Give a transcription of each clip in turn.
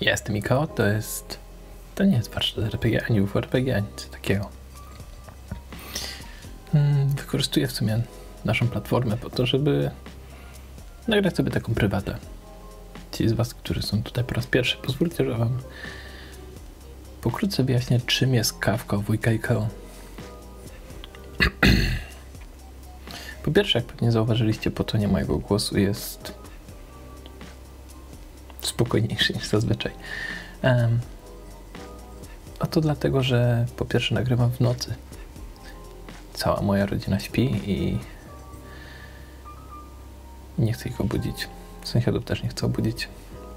Ja jestem Ikao, to nie jest warsztat RPG, ani UFO-RPG, ani nic takiego. Wykorzystuję w sumie naszą platformę po to, żeby nagrać sobie taką prywatę. Ci z was, którzy są tutaj po raz pierwszy, pozwólcie, że wam pokrótce wyjaśnię, czym jest kawka wujka Ikao. Po pierwsze, jak pewnie zauważyliście po tonie mojego głosu, jest spokojniejszy niż zazwyczaj. A to dlatego, że po pierwsze nagrywam w nocy. Cała moja rodzina śpi i nie chcę ich obudzić. Sąsiadów też nie chcę obudzić.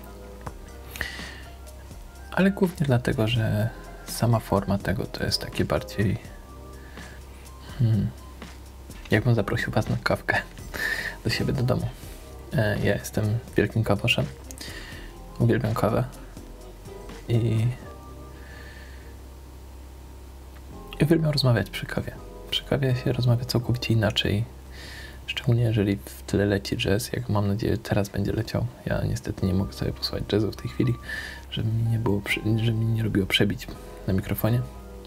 Ale głównie dlatego, że sama forma tego to jest takie bardziej... Jakbym zaprosił was na kawkę do siebie do domu. Ja jestem wielkim kawoszem. Uwielbiam kawę. I uwielbiam rozmawiać przy kawie. Przy kawie się rozmawia całkowicie inaczej. Szczególnie jeżeli w tle leci jazz, jak mam nadzieję teraz będzie leciał. Ja niestety nie mogę sobie posłuchać jazzu w tej chwili, żeby mi nie robiło przebić na mikrofonie.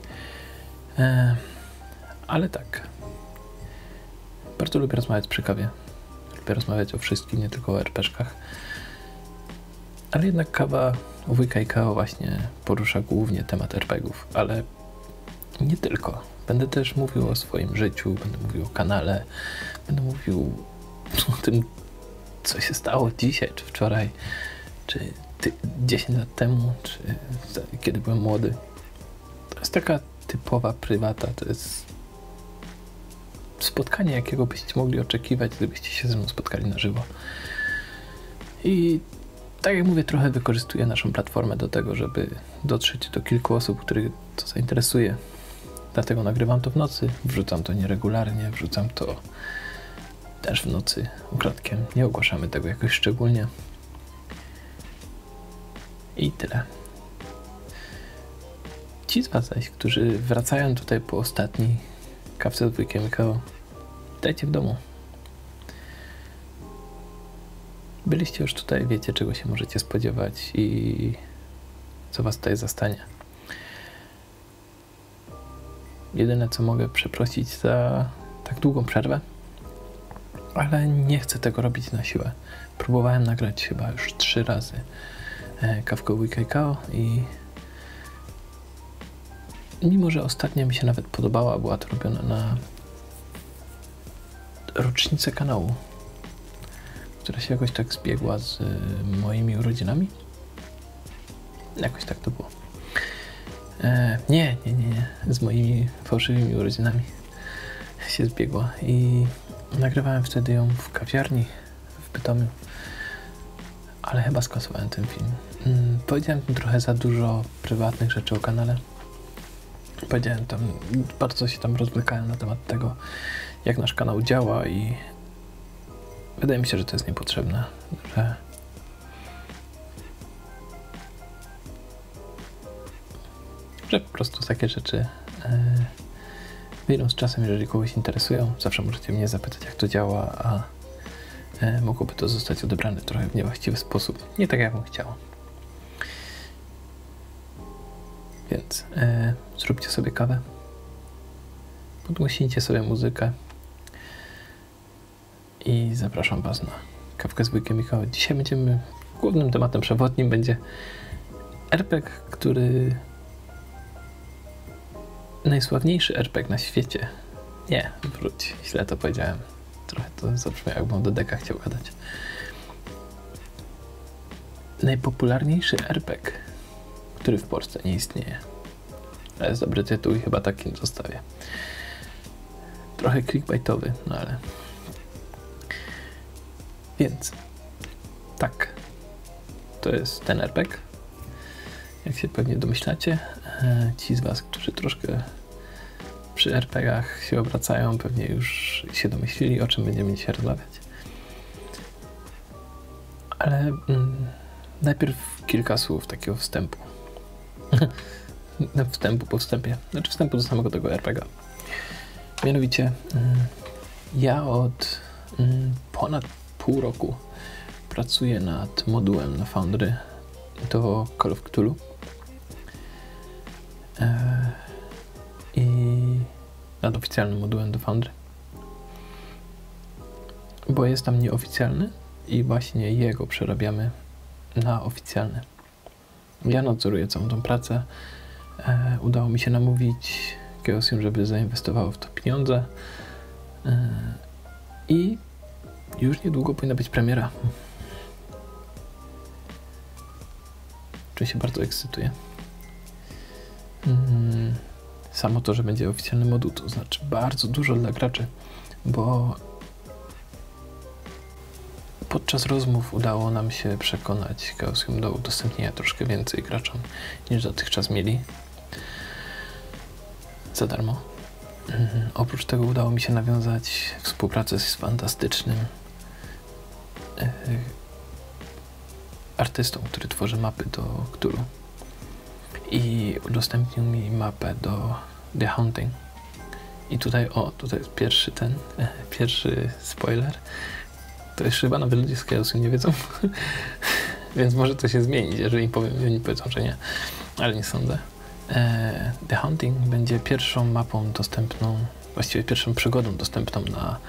Ale tak. Bardzo lubię rozmawiać przy kawie. Lubię rozmawiać o wszystkim, nie tylko o RPG-szkach. Ale jednak kawa u wujka Ikao właśnie porusza głównie temat RPG-ów, ale nie tylko. Będę też mówił o swoim życiu, będę mówił o kanale, będę mówił o tym, co się stało dzisiaj, czy wczoraj, czy 10 lat temu, czy kiedy byłem młody. To jest taka typowa prywata, to jest spotkanie, jakiego byście mogli oczekiwać, gdybyście się ze mną spotkali na żywo. I tak jak mówię, trochę wykorzystuję naszą platformę do tego, żeby dotrzeć do kilku osób, których to zainteresuje. Dlatego nagrywam to w nocy, wrzucam to nieregularnie, wrzucam to też w nocy ukradkiem. Nie ogłaszamy tego jakoś szczególnie. I tyle. Ci z was zaś, którzy wracają tutaj po ostatniej kawce z wujkiem Ikao, dajcie w domu. Byliście już tutaj, wiecie, czego się możecie spodziewać i co was tutaj zastanie. Jedyne, co mogę przeprosić za tak długą przerwę, ale nie chcę tego robić na siłę. Próbowałem nagrać chyba już 3 razy kawkę wujka Ikao i mimo, że ostatnia mi się nawet podobała, była to robiona na rocznicę kanału, która się jakoś tak zbiegła z moimi urodzinami. Jakoś tak to było. Nie. Z moimi fałszywymi urodzinami się zbiegła i nagrywałem wtedy ją w kawiarni w Bytomiu, ale chyba skasowałem ten film. Powiedziałem tam trochę za dużo prywatnych rzeczy o kanale. Powiedziałem tam, bardzo się tam rozwlekałem na temat tego, jak nasz kanał działa i wydaje mi się, że to jest niepotrzebne, że po prostu takie rzeczy wyjdą z czasem, jeżeli kogoś interesują. Zawsze możecie mnie zapytać, jak to działa, a mogłoby to zostać odebrane trochę w niewłaściwy sposób. Nie tak, jak bym chciał. Więc zróbcie sobie kawę. Podgłośnijcie sobie muzykę. I zapraszam was na kawkę z wujkiem Ikao. Dzisiaj głównym tematem przewodnim będzie RPG, który... Najsławniejszy RPG na świecie. Nie, wróć, źle to powiedziałem. Trochę to zabrzmiało, jakbym do deka chciał gadać. Najpopularniejszy RPG, który w Polsce nie istnieje. To jest dobry tytuł i chyba takim zostawię. Trochę clickbaitowy, no ale... Więc tak, to jest ten RPG. Jak się pewnie domyślacie, ci z was, którzy troszkę przy RPG-ach się obracają, pewnie już się domyślili, o czym będziemy dzisiaj rozmawiać. Ale najpierw kilka słów takiego wstępu. Wstępu po wstępie. Znaczy wstępu do samego tego RPG-a. Mianowicie ja od ponad pół roku pracuję nad modułem na Foundry do Call of Cthulhu i nad oficjalnym modułem do Foundry, bo jest tam nieoficjalny i właśnie jego przerabiamy na oficjalny. Ja nadzoruję całą tą pracę. Udało mi się namówić Chaosium, żeby zainwestowało w to pieniądze i już niedługo powinna być premiera. Czym się bardzo ekscytuję. Samo to, że będzie oficjalny moduł, to znaczy bardzo dużo dla graczy, bo podczas rozmów udało nam się przekonać Chaosium do udostępnienia troszkę więcej graczom niż dotychczas mieli za darmo. Oprócz tego udało mi się nawiązać współpracę z fantastycznym artystą, który tworzy mapy do Cthulhu i udostępnił mi mapę do The Haunting. I tutaj jest pierwszy spoiler. To jeszcze chyba nawet ludzie z Chaosium nie wiedzą, więc może to się zmienić, jeżeli oni powiedzą, że nie, ale nie sądzę. The Haunting będzie pierwszą mapą dostępną, właściwie pierwszą przygodą dostępną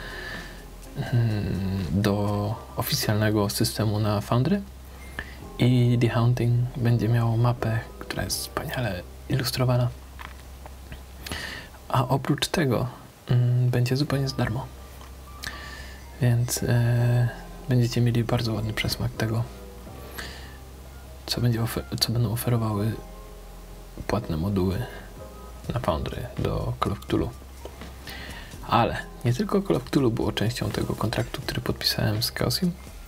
do oficjalnego systemu na Foundry i The Haunting będzie miało mapę, która jest wspaniale ilustrowana, a oprócz tego będzie zupełnie za darmo, więc będziecie mieli bardzo ładny przesmak tego, co będą oferowały płatne moduły na Foundry do Call of Cthulhu. Ale nie tylko Call of Cthulhu było częścią tego kontraktu, który podpisałem z Chaosium.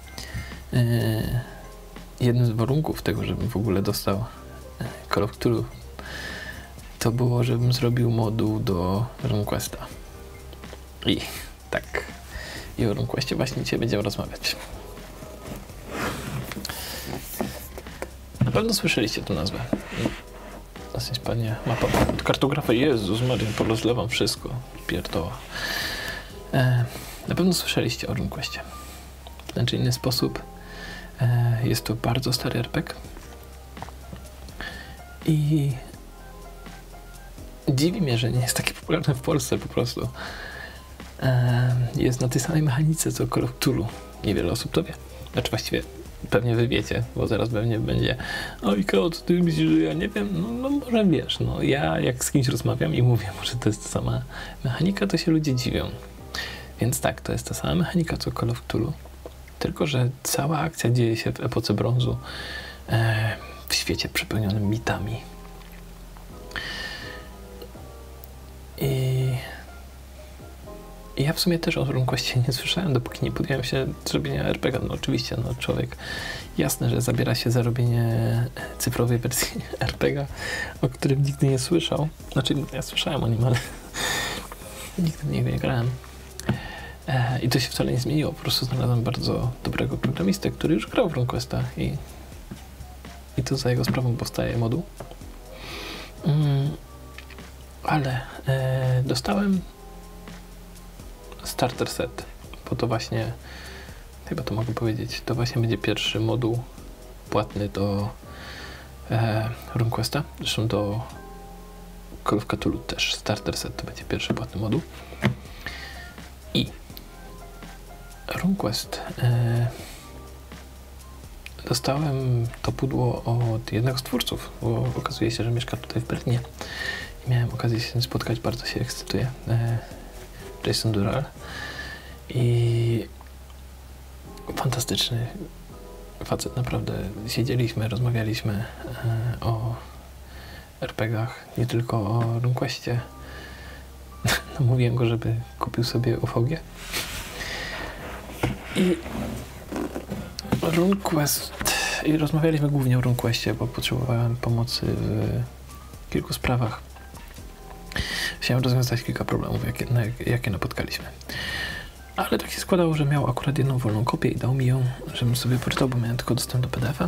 Jednym z warunków tego, żebym w ogóle dostał Call of Cthulhu, to było, żebym zrobił moduł do RuneQuesta. I tak, i o RuneQuestie właśnie dzisiaj będziemy rozmawiać. Na pewno słyszeliście tę nazwę. Zaraz spadnie mapa kartografa. Jezus Maria, porozlewam wszystko. Pierdoła. Na pewno słyszeliście o RuneQuestie. W ten czy inny sposób jest to bardzo stary RPG. I dziwi mnie, że nie jest taki popularny w Polsce po prostu. Jest na tej samej mechanice co Call of Cthulhu. Niewiele osób to wie. Znaczy właściwie pewnie wy wiecie, bo zaraz pewnie będzie oj, co ty myślisz, że ja nie wiem? No może wiesz, no ja jak z kimś rozmawiam i mówię, może to jest ta sama mechanika, to się ludzie dziwią. Więc tak, to jest ta sama mechanika co Call of Cthulhu, tylko że cała akcja dzieje się w epoce brązu, w świecie przepełnionym mitami. I ja w sumie też o RuneQuestie nie słyszałem, dopóki nie podjąłem się zrobienia RPG. No oczywiście, no człowiek, jasne, że zabiera się za robienie cyfrowej wersji RPG, o którym nigdy nie słyszał. Znaczy, ja słyszałem o nim, ale nigdy w niego nie grałem. I to się wcale nie zmieniło. Po prostu znalazłem bardzo dobrego programistę, który już grał w RuneQuesta i to za jego sprawą powstaje moduł. Ale dostałem starter set, bo to właśnie, chyba to mogę powiedzieć, to właśnie będzie pierwszy moduł płatny do RuneQuesta. Zresztą do Call of Cthulhu też starter set to będzie pierwszy płatny moduł. I RuneQuest dostałem to pudło od jednego z twórców, bo okazuje się, że mieszka tutaj w Berlinie i miałem okazję się z nim spotkać, bardzo się ekscytuję. Jason Dural i fantastyczny facet, naprawdę. Siedzieliśmy, rozmawialiśmy o RPG-ach, nie tylko o RuneQuestie. Namówiłem go, żeby kupił sobie UVG. I RuneQuest, i rozmawialiśmy głównie o RuneQuestie, bo potrzebowałem pomocy w kilku sprawach. Chciałem rozwiązać kilka problemów, jakie napotkaliśmy. Ale tak się składało, że miał akurat jedną wolną kopię i dał mi ją, żebym sobie poczytał, bo miałem tylko dostęp do PDF-a.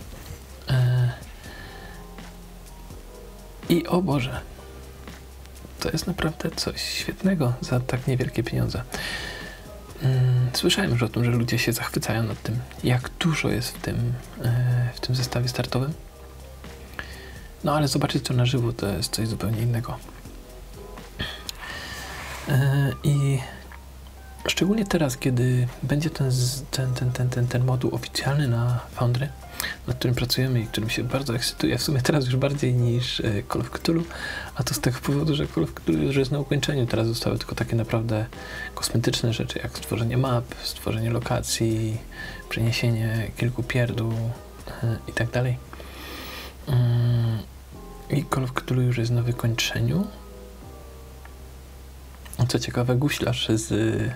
I o Boże, to jest naprawdę coś świetnego za tak niewielkie pieniądze. Słyszałem już o tym, że ludzie się zachwycają nad tym, jak dużo jest w tym zestawie startowym. No ale zobaczyć to na żywo to jest coś zupełnie innego. I szczególnie teraz, kiedy będzie ten moduł oficjalny na Foundry, nad którym pracujemy i którym się bardzo ekscytuję, w sumie teraz już bardziej niż Call of Cthulhu, a to z tego powodu, że Call of Cthulhu już jest na ukończeniu. Teraz zostały tylko takie naprawdę kosmetyczne rzeczy, jak stworzenie map, stworzenie lokacji, przeniesienie kilku pierdół i tak dalej. I Call of Cthulhu już jest na wykończeniu. Co ciekawe, guślarz z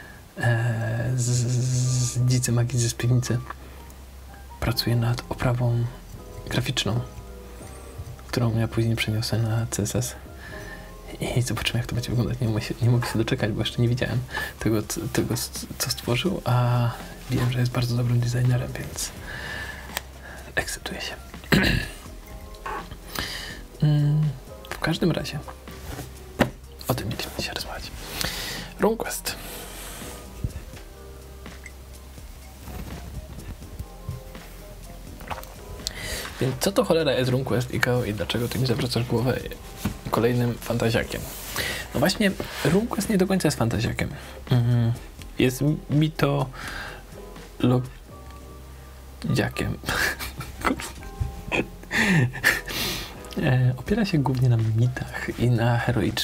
Dzicy Magii z piwnicy pracuje nad oprawą graficzną, którą ja później przeniosę na CSS i zobaczymy, jak to będzie wyglądać. Nie mogę się doczekać, bo jeszcze nie widziałem tego co stworzył, a wiem, że jest bardzo dobrym designerem, więc ekscytuję się. W każdym razie o tym mieliśmy dzisiaj rozmawiać. RuneQuest. Więc co to cholera jest RuneQuest, Ikao, i dlaczego ty mi zawracasz głowę kolejnym fantaziakiem? No właśnie, RuneQuest nie do końca jest fantaziakiem. Jest mitologiakiem. Opiera się głównie na mitach i na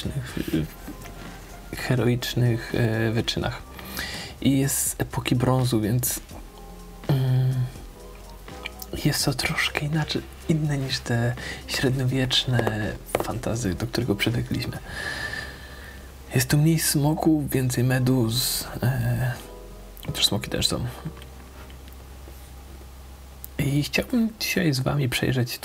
heroicznych wyczynach. I jest z epoki brązu, więc jest to troszkę inne niż te średniowieczne fantazy, do którego przywykliśmy. Jest tu mniej smoków, więcej meduz. Też smoki też są. I chciałbym dzisiaj z wami przejrzeć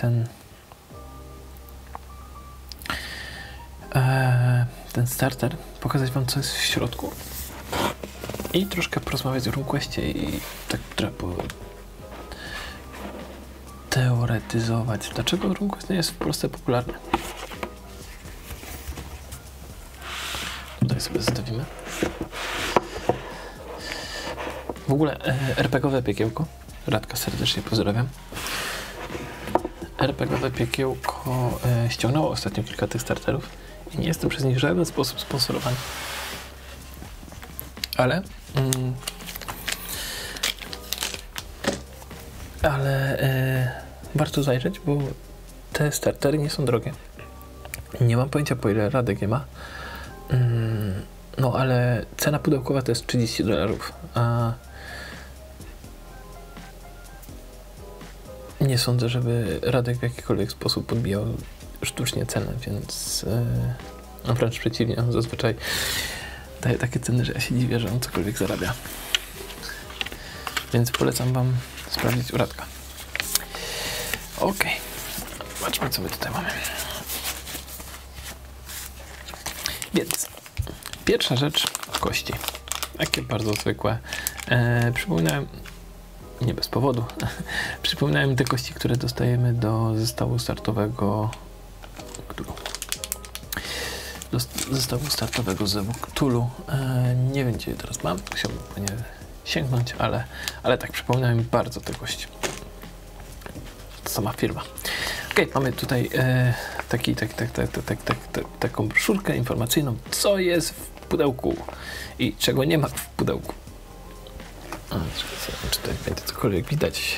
ten starter, pokazać wam, co jest w środku i troszkę porozmawiać o RuneQuestie i tak teoretyzować, dlaczego RuneQuest nie jest w Polsce popularny. Tutaj sobie zostawimy. W ogóle RPGowe piekiełko, Radka serdecznie pozdrawiam. RPGowe piekiełko ściągnęło ostatnio kilka tych starterów i nie jestem przez nich w żaden sposób sponsorowany. Ale warto zajrzeć, bo te startery nie są drogie. Nie mam pojęcia, po ile Radek je ma. No ale cena pudełkowa to jest $30, a nie sądzę, żeby Radek w jakikolwiek sposób podbijał sztucznie cenę, więc wręcz przeciwnie, on zazwyczaj daje takie ceny, że ja się dziwię, że on cokolwiek zarabia. Więc polecam wam sprawdzić u Radka. Okej. Zobaczmy, co my tutaj mamy. Więc pierwsza rzecz, kości. Takie bardzo zwykłe. Przypominałem, nie bez powodu, przypominałem te kości, które dostajemy do zestawu startowego z Cthulhu. Nie wiem, gdzie je teraz mam. Musiałbym po nie sięgnąć, ale tak, przypominałem mi bardzo te kości. Sama firma. Okej, mamy tutaj taką broszurkę informacyjną, co jest w pudełku i czego nie ma w pudełku. Czy tutaj będzie cokolwiek widać.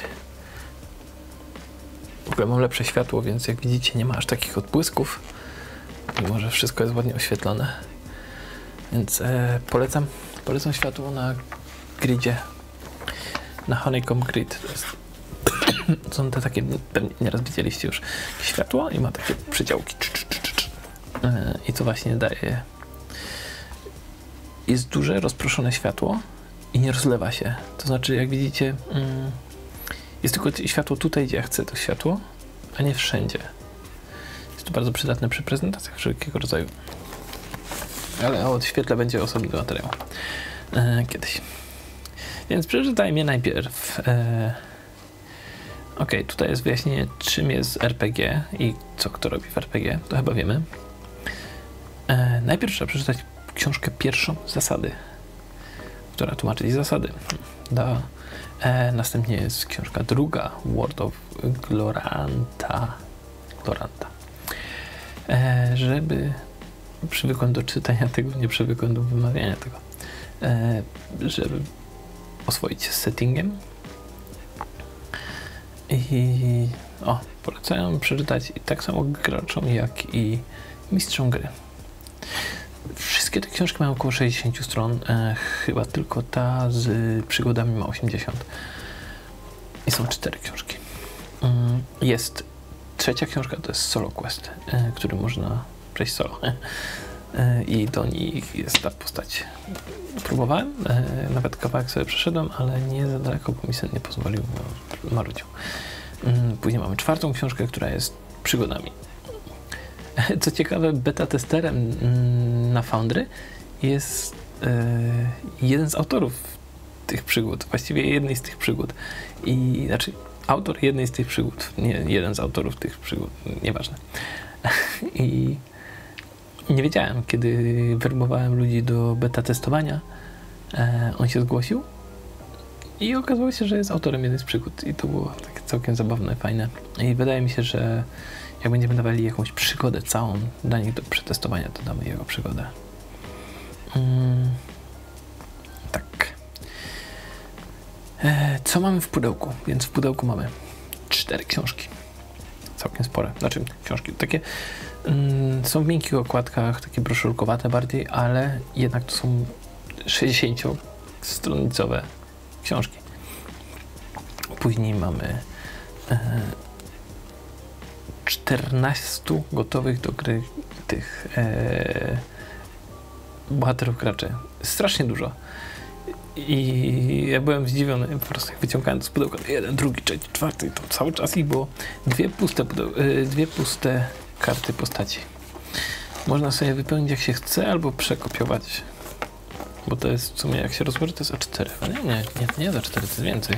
W ogóle mam lepsze światło, więc jak widzicie, nie ma aż takich odbłysków. Mimo że wszystko jest ładnie oświetlone. Więc polecam światło na gridzie. Na Honeycomb Grid. To jest są te takie, pewnie nieraz widzieliście już, światło i ma takie przyciałki. I to właśnie daje. Jest duże, rozproszone światło i nie rozlewa się. To znaczy, jak widzicie, jest tylko światło tutaj, gdzie ja chcę to światło, a nie wszędzie. Jest to bardzo przydatne przy prezentacjach wszelkiego rodzaju. Ale o świetle będzie osobny materiał. Kiedyś. Więc przeczytajmy je najpierw. Okej, tutaj jest wyjaśnienie, czym jest RPG i co kto robi w RPG. To chyba wiemy. Najpierw trzeba przeczytać książkę pierwszą, Zasady, która tłumaczy ci zasady. Następnie jest książka druga, World of Gloranta. Żeby przywykłem do czytania tego, nie przywykłem do wymawiania tego. Żeby oswoić się z settingiem. I polecam przeczytać tak samo graczom, jak i mistrzom gry. Wszystkie te książki mają około 60 stron, chyba tylko ta z przygodami ma 80. I są 4 książki. Jest trzecia książka, to jest Solo Quest, który można przejść solo. I do nich jest ta postać. Próbowałem, nawet kawałek sobie przeszedłem, ale nie za daleko, bo mi sen nie pozwolił, marudził. Później mamy 4. książkę, która jest przygodami. Co ciekawe, beta testerem na Foundry jest jeden z autorów tych przygód, właściwie jednej z tych przygód. Autor jednej z tych przygód, nie jeden z autorów tych przygód, nieważne. I nie wiedziałem, kiedy werbowałem ludzi do beta testowania, on się zgłosił i okazało się, że jest autorem jednej z przygód i to było takie całkiem zabawne, fajne. I wydaje mi się, że jak będziemy dawali jakąś przygodę całą dla nich do przetestowania, to damy jego przygodę. Tak. Co mamy w pudełku? Więc w pudełku mamy 4 książki. Całkiem spore. Znaczy książki takie są w miękkich okładkach, takie broszurkowate bardziej, ale jednak to są 60-stronicowe książki. Później mamy 14 gotowych do gry tych bohaterów graczy. Strasznie dużo. I ja byłem zdziwiony, po prostu jak wyciągałem to z pudełka, 1, 2, 3, 4, to cały czas ich było 2 puste karty postaci. Można sobie wypełnić jak się chce, albo przekopiować, bo to jest w sumie, jak się rozłoży, to jest A4. Nie za 4, to jest więcej.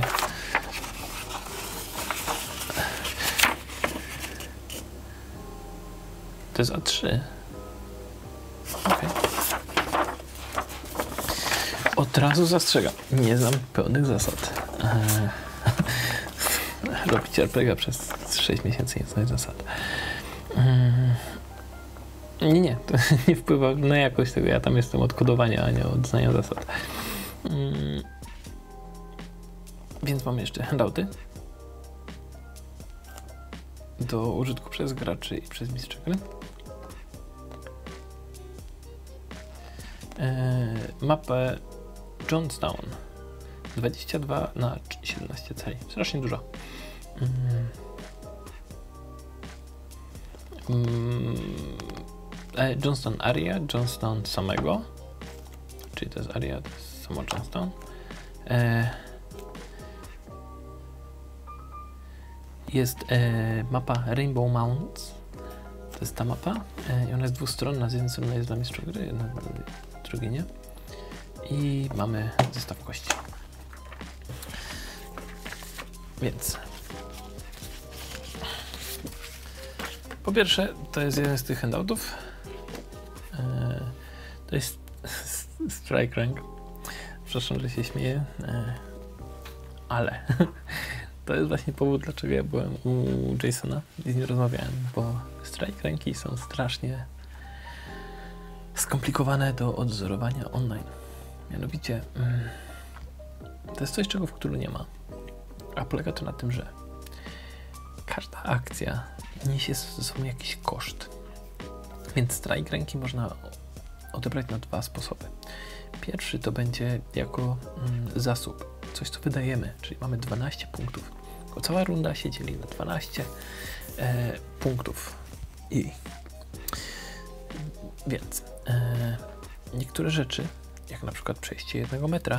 To jest A3. Okay. Od razu zastrzegam. Nie znam pełnych zasad. Robić RPG przez 6 miesięcy nie znać zasad. Nie, to nie wpływa na jakość tego. Ja tam jestem od kodowania, a nie od znania zasad. Więc mamy jeszcze handouty do użytku przez graczy i przez mistrza gry. Mapę Johnstown 22 na 17 cali. Strasznie dużo. Johnstown Area, Johnstown samego, czyli to jest area, to jest samo Johnstown. Jest mapa Rainbow Mountains, to jest ta mapa i ona jest dwustronna, z jednej strony jest dla mistrza gry, jedna dla drugiej nie. I mamy zestaw kości. Więc po pierwsze, to jest jeden z tych handoutów. To jest Strike Rank. Przepraszam, że się śmieję, ale to jest właśnie powód, dlaczego ja byłem u Jasona i z nim rozmawiałem, bo Strike Ranki są strasznie skomplikowane do odzorowania online. Mianowicie to jest coś, czego w Cthulhu nie ma, a polega to na tym, że każda akcja niesie ze sobą jakiś koszt, więc strike ranki można odebrać na 2 sposoby. Pierwszy to będzie jako zasób, coś co wydajemy, czyli mamy 12 punktów, bo cała runda się dzieli na 12 punktów więc niektóre rzeczy, jak na przykład przejście 1 metra,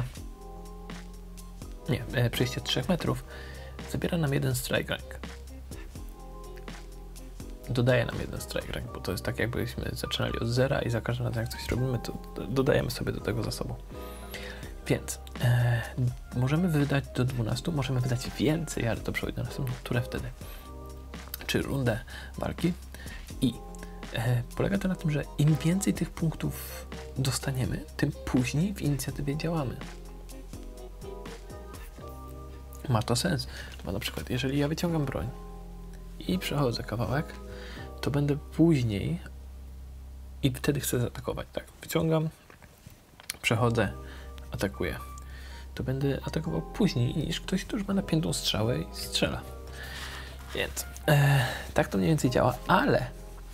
przejście 3 metrów, zabiera nam 1 strike rank. Dodaje nam 1 strike rank, bo to jest tak, jakbyśmy zaczynali od zera i za każdym razem jak coś robimy, to dodajemy sobie do tego zasobu. Więc możemy wydać do 12, możemy wydać więcej, ale to przejdzie na następną turę wtedy. Czy rundę walki i polega to na tym, że im więcej tych punktów dostaniemy, tym później w inicjatywie działamy. ma to sens, bo na przykład jeżeli ja wyciągam broń i przechodzę kawałek, to będę później i wtedy chcę zaatakować, tak, wyciągam, przechodzę, atakuję, to będę atakował później niż ktoś, kto już ma napiętą strzałę i strzela. Więc tak to mniej więcej działa, ale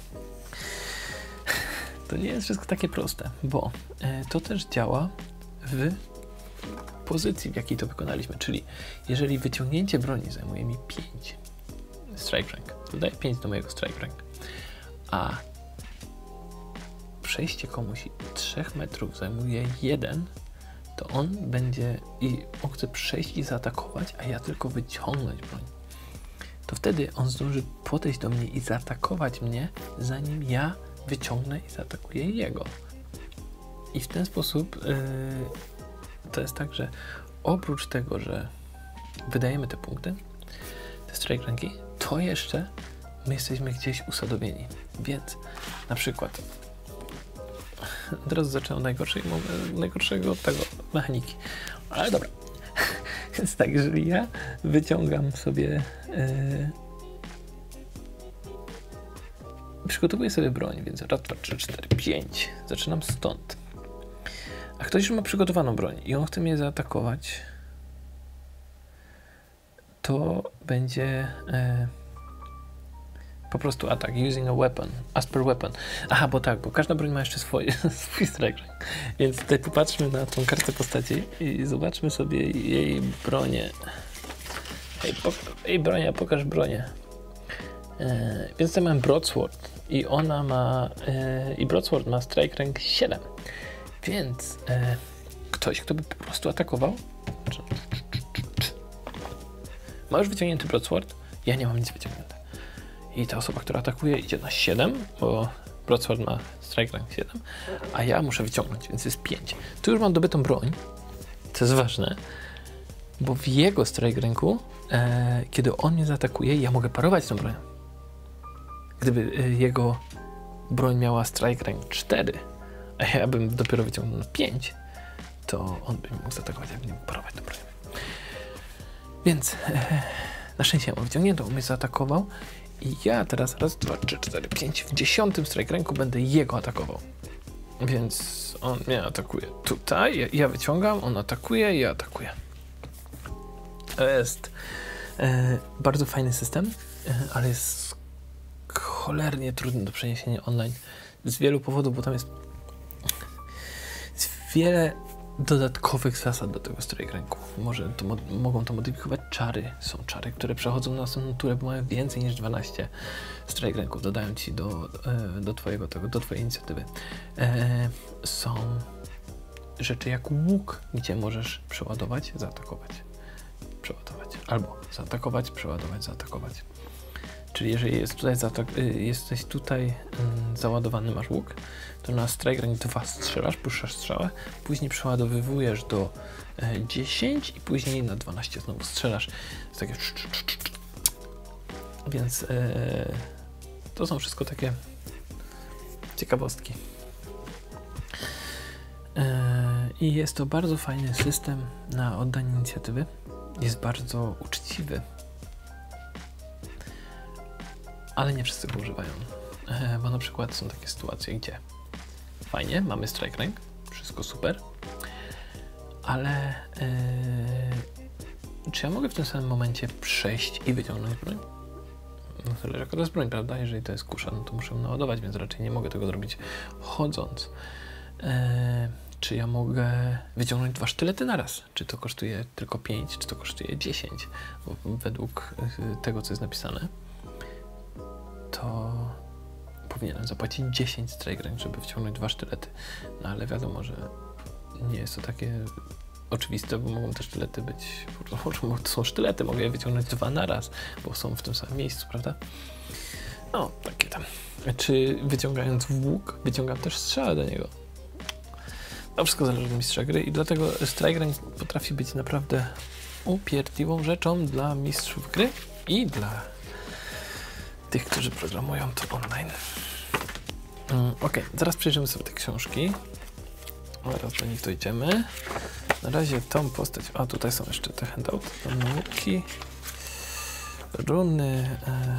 to nie jest wszystko takie proste, bo to też działa w pozycji, w jakiej to wykonaliśmy, czyli jeżeli wyciągnięcie broni zajmuje mi 5 strike rank, dodaję 5 do mojego strike rank, a przejście komuś 3 metrów zajmuje 1, to on będzie i on chce przejść i zaatakować, a ja tylko wyciągnąć broń. To wtedy on zdąży podejść do mnie i zaatakować mnie, zanim ja wyciągnę i zaatakuję jego. I w ten sposób to jest tak, że oprócz tego, że wydajemy te punkty, te strike ranki, to jeszcze my jesteśmy gdzieś usadowieni. Więc na przykład teraz zaczynam najgorszego tego mechaniki. Ale dobra. Więc tak, jeżeli ja wyciągam sobie przygotowuję sobie broń, więc raz, 2, 3, 4, 5. Zaczynam stąd. A ktoś już ma przygotowaną broń i on chce mnie zaatakować, to będzie po prostu atak, using a weapon, as per weapon. Aha, bo tak, bo każda broń ma jeszcze swój strike rank. Więc tutaj popatrzmy na tą kartę postaci i zobaczmy sobie jej bronię. Ej, bronia, pokaż bronię. Więc tutaj mam Broadsword i ona ma i Broadsword ma strike rank 7. Więc ktoś, kto by po prostu atakował, ma już wyciągnięty Broadsword, ja nie mam nic wyciągnięte. I ta osoba, która atakuje, idzie na 7, bo Broadsword ma strike rank 7, a ja muszę wyciągnąć, więc jest 5. Tu już mam dobytą broń, co jest ważne, bo w jego strike ranku, kiedy on mnie zaatakuje, ja mogę parować tą bronią. Gdyby jego broń miała strike rank 4, a ja bym dopiero wyciągnął na 5, to on by mógł zaatakować, jakby nie mógł parować tą bronią. Więc na szczęście mam wyciągniętą, on mnie zaatakował i ja teraz raz, 2, 3, 4, 5 w 10 strike ranku będę jego atakował. Więc on mnie atakuje tutaj, ja wyciągam, on atakuje, ja atakuję. To jest bardzo fajny system, ale jest cholernie trudny do przeniesienia online z wielu powodów, bo tam jest wiele dodatkowych zasad do tego strike ranku. Mogą to modyfikować czary. Są czary, które przechodzą na następną turę, bo mają więcej niż 12 strike ranków. Dodają ci do twojej inicjatywy. Są rzeczy jak łuk, gdzie możesz przeładować, zaatakować. Przeładować. Albo zaatakować, przeładować, zaatakować. Czyli jeżeli jesteś tutaj załadowany, masz łuk, to na strike rank 2 strzelasz, puszczasz strzałę, później przeładowywujesz do 10 i później na 12 znowu strzelasz. Jest takie... Więc to są wszystko takie ciekawostki. I jest to bardzo fajny system na oddanie inicjatywy. Jest bardzo uczciwy. Ale nie wszyscy go używają, bo na przykład są takie sytuacje, gdzie fajnie, mamy strike rank, wszystko super, ale czy ja mogę w tym samym momencie przejść i wyciągnąć broń? No zależy, jaka to jest broń, prawda? Jeżeli to jest kusza, no to muszę naładować, więc raczej nie mogę tego zrobić chodząc. Czy ja mogę wyciągnąć 2 sztylety naraz? Czy to kosztuje tylko 5, czy to kosztuje 10? Bo według tego, co jest napisane, to powinienem zapłacić 10 strike rank, żeby wciągnąć 2 sztylety. No ale wiadomo, że nie jest to takie oczywiste, bo mogą te sztylety być... To są sztylety, mogę je wyciągnąć 2 naraz, bo są w tym samym miejscu, prawda? No, takie tam. Czy wyciągając łuk, wyciągam też strzałę do niego? To wszystko zależy od mistrza gry i dlatego strike rank potrafi być naprawdę upierdliwą rzeczą dla mistrzów gry i dla tych, którzy programują to online. Ok, zaraz przejrzymy sobie te książki. Zaraz do nich dojdziemy. Na razie tą postać... A, tutaj są jeszcze te handouty do nauki. Runy.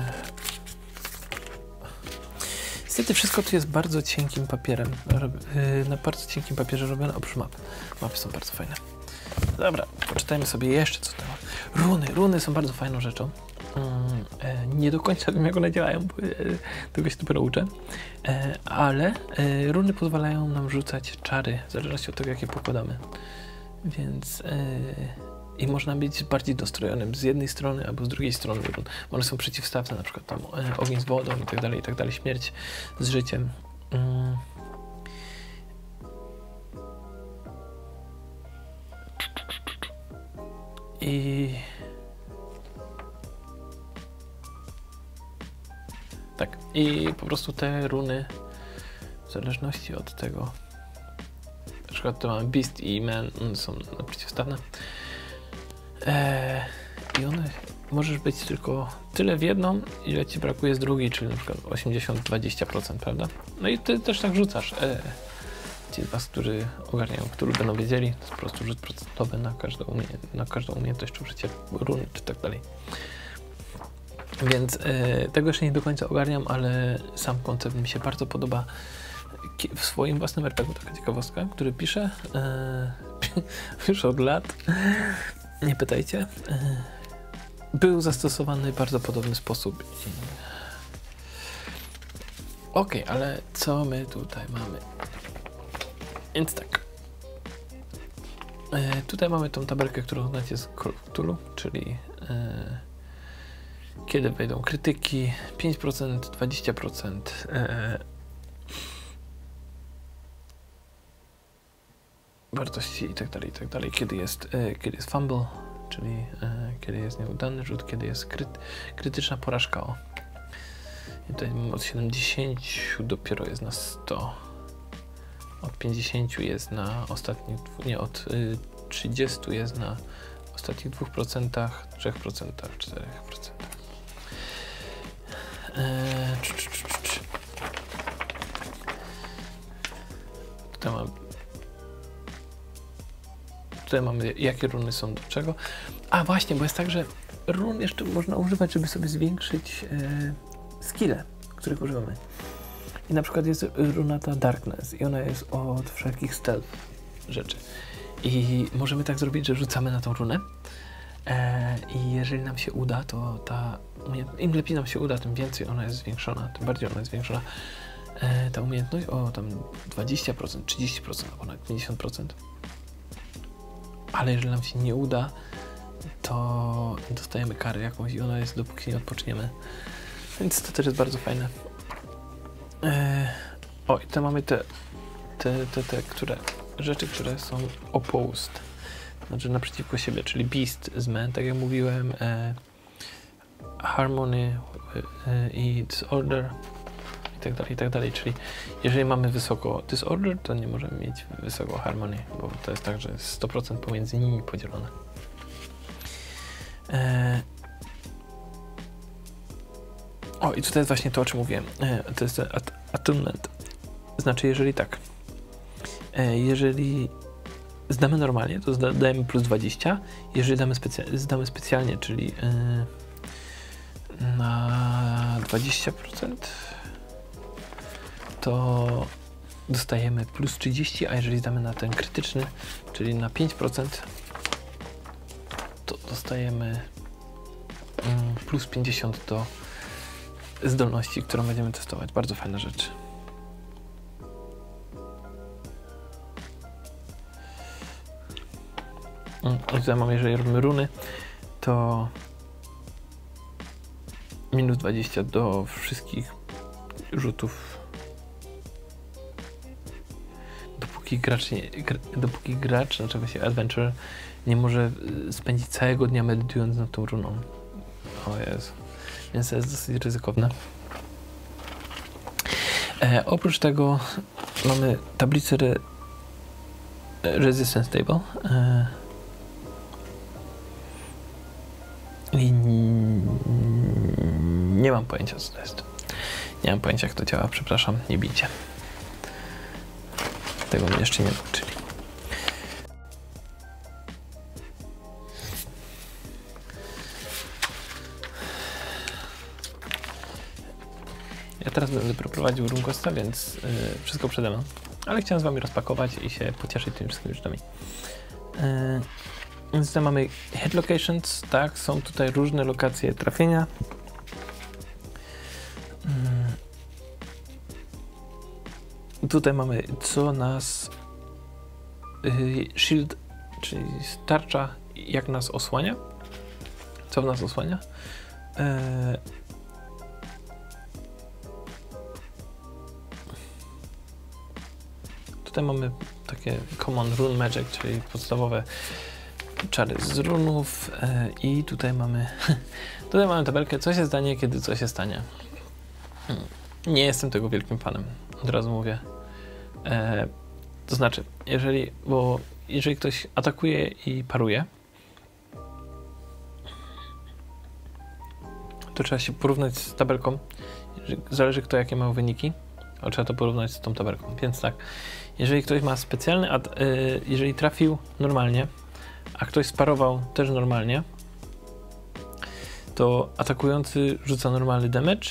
Niestety wszystko tu jest bardzo cienkim papierem. Na bardzo cienkim papierze robione, oprócz map. Mapy są bardzo fajne. Dobra, poczytajmy sobie jeszcze co tam. Runy są bardzo fajną rzeczą. Nie do końca wiem, jak one działają, bo tego się dopiero uczę. Ale runy pozwalają nam rzucać czary, w zależności od tego, jakie pokładamy. Więc... I można być bardziej dostrojonym z jednej strony albo z drugiej strony run. One są przeciwstawne, na przykład tam ogień z wodą i tak dalej, śmierć z życiem. I... Tak, i po prostu te runy w zależności od tego, na przykład to mamy Beast i Man, one są przeciwstawne. I one możesz być tylko tyle w jedną, ile ci brakuje z drugiej, czyli na przykład 80-20%, prawda? No i ty też tak rzucasz. Ci z was, którzy ogarniają, którzy będą wiedzieli, to jest po prostu rzut procentowy na każdą umiejętność, czy użycie runy, czy tak dalej. Więc tego jeszcze nie do końca ogarniam, ale sam koncept mi się bardzo podoba. W swoim własnym RPG, taka ciekawostka, który piszę już od lat, nie pytajcie, był zastosowany w bardzo podobny sposób. Okej, ale co my tutaj mamy? Więc tak. Tutaj mamy tą tabelkę, którą znacie z Call of Cthulhu, czyli kiedy wejdą krytyki, 5%, 20%, wartości i tak dalej, kiedy jest fumble, czyli kiedy jest nieudany rzut, kiedy jest krytyczna porażka. O. I tutaj od 70 dopiero jest na 100. Od 50 jest na ostatnich, nie, od 30 jest na ostatnich 2%, 3%, 4%. Tutaj mamy, jakie runy są do czego. A właśnie, bo jest tak, że run jeszcze można używać, żeby sobie zwiększyć skille, których używamy. I na przykład jest runa ta Darkness i ona jest od wszelkich stealth rzeczy. I możemy tak zrobić, że rzucamy na tą runę i jeżeli nam się uda, to im lepiej nam się uda, tym więcej ona jest zwiększona, tym bardziej ona jest zwiększona. Ta umiejętność o tam 20%, 30% albo nawet 50%. Ale jeżeli nam się nie uda, to dostajemy karę jakąś i ona jest, dopóki nie odpoczniemy. Więc to też jest bardzo fajne. O, i to mamy te rzeczy, które są opposed. Znaczy naprzeciwko siebie, czyli Beast z Man, tak jak mówiłem, Harmony i Disorder i tak dalej, czyli jeżeli mamy wysoko Disorder, to nie możemy mieć wysoko Harmony, bo to jest tak, że jest 100% pomiędzy nimi podzielone. O, i tutaj jest właśnie to, o czym mówiłem. To jest attunement. Znaczy, jeżeli tak, jeżeli zdamy normalnie, to dajemy plus 20. Jeżeli zdamy specjalnie, czyli na 20%, to dostajemy plus 30, a jeżeli zdamy na ten krytyczny, czyli na 5%, to dostajemy plus 50 do zdolności, którą będziemy testować. Bardzo fajna rzecz. Tutaj mamy, jeżeli robimy runy, to minus 20 do wszystkich rzutów. Dopóki gracz, dlaczego się adventure, nie może spędzić całego dnia medytując nad tą runą. O Jezu. Więc to jest dosyć ryzykowne. Oprócz tego mamy tablicę Resistance Table. I nie mam pojęcia, co to jest. Nie mam pojęcia, jak to działa. Przepraszam, nie bijcie. Tego mnie jeszcze nie nauczyli. Ja teraz będę prowadził RuneQuesta, więc wszystko przede mną. Ale chciałem z wami rozpakować i się pocieszyć tymi wszystkimi rzeczami. Więc tutaj mamy head locations, tak, są tutaj różne lokacje trafienia. Tutaj mamy co nas shield, czyli tarcza, jak nas osłania. Co w nas osłania? Tutaj mamy takie common rune magic, czyli podstawowe czary z runów i tutaj mamy tabelkę, co się stanie, kiedy coś się stanie. Nie jestem tego wielkim fanem, od razu mówię. To znaczy, jeżeli ktoś atakuje i paruje, to trzeba się porównać z tabelką. Zależy kto jakie ma wyniki, ale trzeba to porównać z tą tabelką. Więc tak, jeżeli ktoś ma specjalny jeżeli trafił normalnie, a ktoś sparował też normalnie, to atakujący rzuca normalny damage.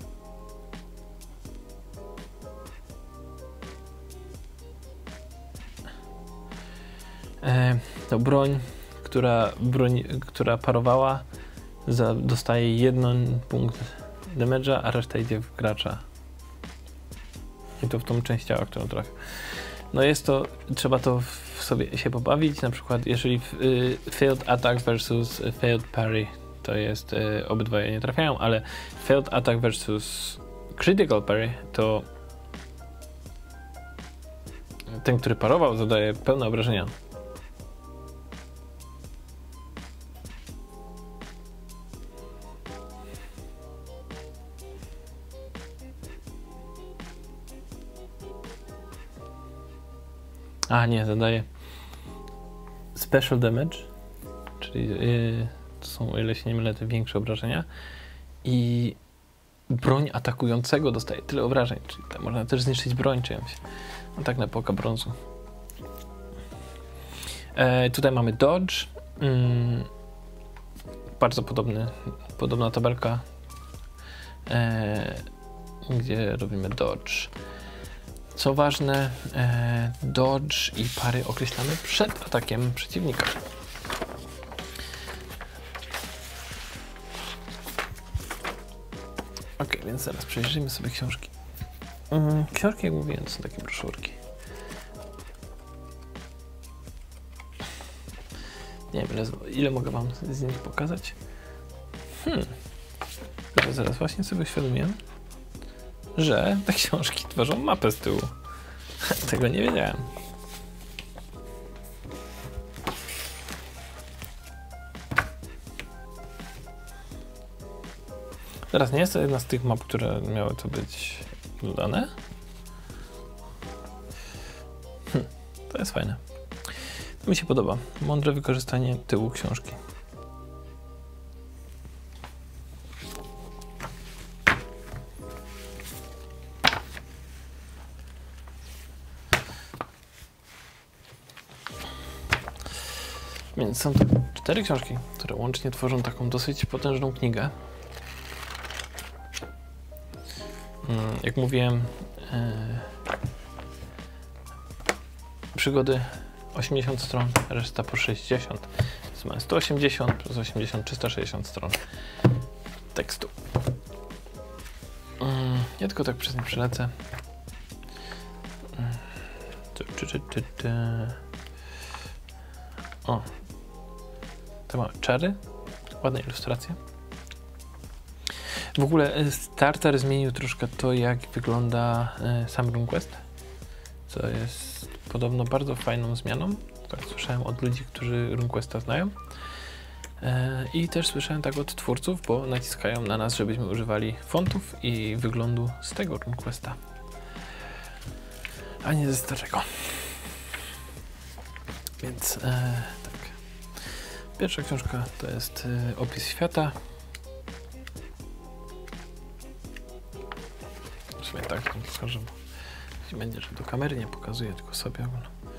To broń, która parowała, dostaje 1 punkt damage'a, a reszta idzie w gracza. I to w tą część ciała, którą trafi. No jest to, trzeba to w sobie się pobawić, na przykład jeżeli failed attack versus failed parry, to jest obydwoje nie trafiają, ale failed attack versus critical parry, to ten, który parował, zadaje pełne obrażenia. A nie, zadaje special damage, czyli to są, o ile się nie mylę, te większe obrażenia i broń atakującego dostaje tyle obrażeń, czyli tam można też zniszczyć broń czyjąś. No tak na poka brązu. Tutaj mamy dodge, bardzo podobna tabelka, gdzie robimy dodge. Co ważne, dodge i pary określamy przed atakiem przeciwnika. Ok, więc zaraz przejrzyjmy sobie książki. Książki, jak mówiłem, to są takie broszurki. Nie wiem, ile mogę wam z nich pokazać. Zaraz właśnie sobie uświadomiłem, że te książki tworzą mapę z tyłu. Tego nie wiedziałem. Teraz nie jest to jedna z tych map, które miały to być dodane. To jest fajne. To mi się podoba. Mądre wykorzystanie tyłu książki. Więc są to 4 książki, które łącznie tworzą taką dosyć potężną knigę. Jak mówiłem, przygody 80 stron, reszta po 60. Więc mamy 180 plus 80, 360 stron tekstu. Ja tylko tak przez nie przelecę. O, to mamy czary, ładne ilustracje. W ogóle Starter zmienił troszkę to, jak wygląda sam RuneQuest, co jest podobno bardzo fajną zmianą. Tak słyszałem od ludzi, którzy RuneQuesta znają. I też słyszałem tak od twórców, bo naciskają na nas, żebyśmy używali fontów i wyglądu z tego RuneQuesta, a nie ze starego. Więc tak. Pierwsza książka to jest opis świata. W sumie tak, pokażę, bo będzie, że do kamery nie pokazuję, tylko sobie.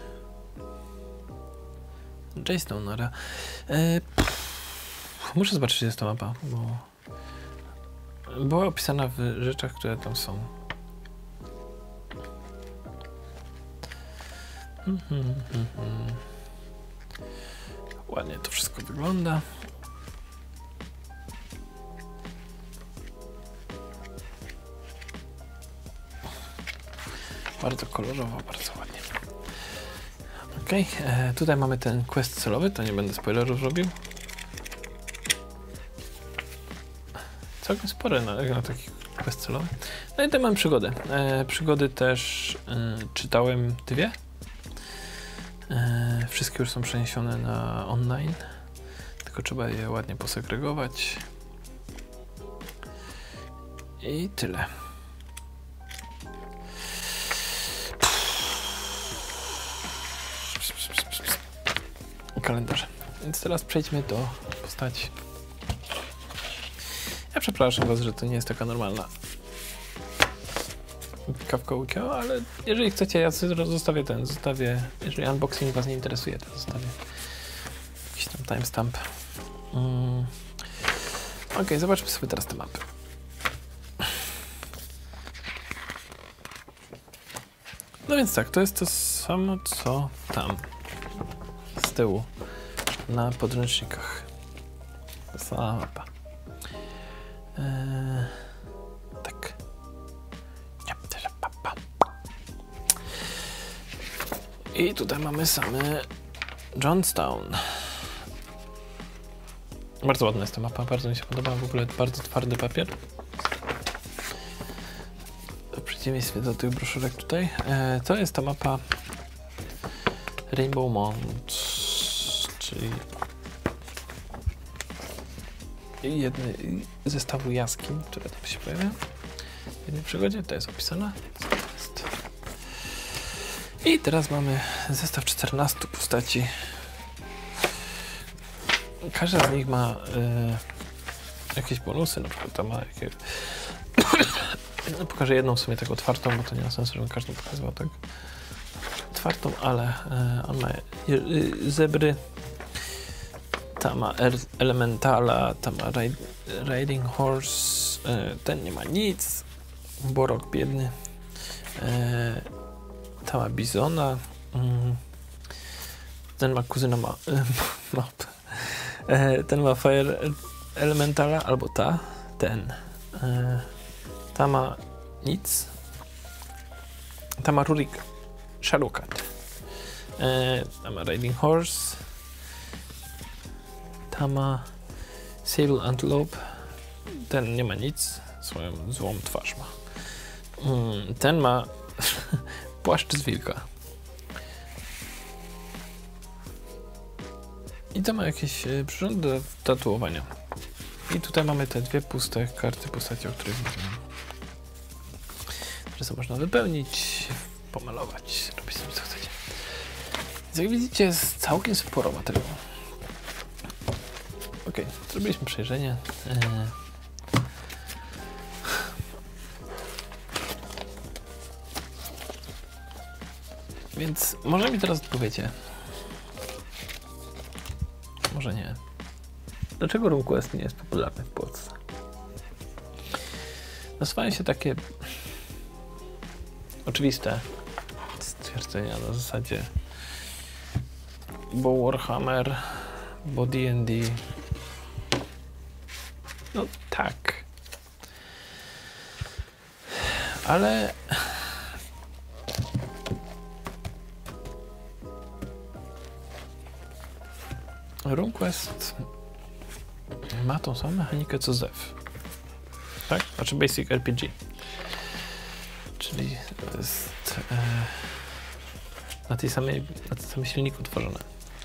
Jason Nora. Muszę zobaczyć, czy jest to mapa, bo była opisana w rzeczach, które tam są. Ładnie to wszystko wygląda. Bardzo kolorowo, bardzo ładnie. Ok, tutaj mamy ten quest celowy, to nie będę spoilerów robił. Całkiem spore na taki quest celowy. No i tutaj mam przygody. Przygody też czytałem 2. Wszystkie już są przeniesione na online. Tylko trzeba je ładnie posegregować. I tyle. Kalendarze. Więc teraz przejdźmy do postaci. Ja przepraszam was, że to nie jest taka normalna kawka Wikio, ale jeżeli chcecie, ja zostawię, jeżeli unboxing was nie interesuje, to zostawię jakiś tam timestamp. Ok, zobaczmy sobie teraz te mapy. No więc tak, to jest to samo, co tam z tyłu na podręcznikach. To sama mapa. Tak. I tutaj mamy same Johnstown. Bardzo ładna jest ta mapa, bardzo mi się podoba, w ogóle bardzo twardy papier. W przeciwieństwie do tych broszurek tutaj. To jest ta mapa Rainbow Mount, czyli jedny zestawu jaskiń, które tam się pojawiają w jednej przygodzie. To jest opisane. Co to jest? I teraz mamy zestaw 14 postaci. Każda z nich ma jakieś bonusy, na przykład ta ma jakieś... Pokażę jedną w sumie taką otwartą, bo to nie ma sensu, żebym każdą pokazywał tak otwartą, ale on ma zebry, ta ma elementala, ta ma riding horse, ten nie ma nic, borok biedny, ta ma bizona, ten ma kuzyna map, ten ma fire elementala, albo ta ma nic, ta ma Rurik Shadowcat, ta ma riding horse, ta ma Sable Antelope, ten nie ma nic, swoją złą twarz ma. Ten ma płaszcz z wilka. I to ma jakieś przyrząd do tatuowania. I tutaj mamy te dwie puste karty postaci, o których mówiłem. Które można wypełnić, pomalować, robić z tym co chcecie. Więc jak widzicie, jest całkiem sporo materiału. Ok, zrobiliśmy przejrzenie. Więc może mi teraz odpowiecie. Może nie. Dlaczego RuneQuest nie jest popularny w Polsce? Nasuwają się takie oczywiste stwierdzenia na zasadzie bo Warhammer, bo D&D. No tak. Ale RuneQuest ma tą samą mechanikę co ZEF. Tak? Znaczy Basic RPG. Czyli to jest na tym samym silniku tworzone.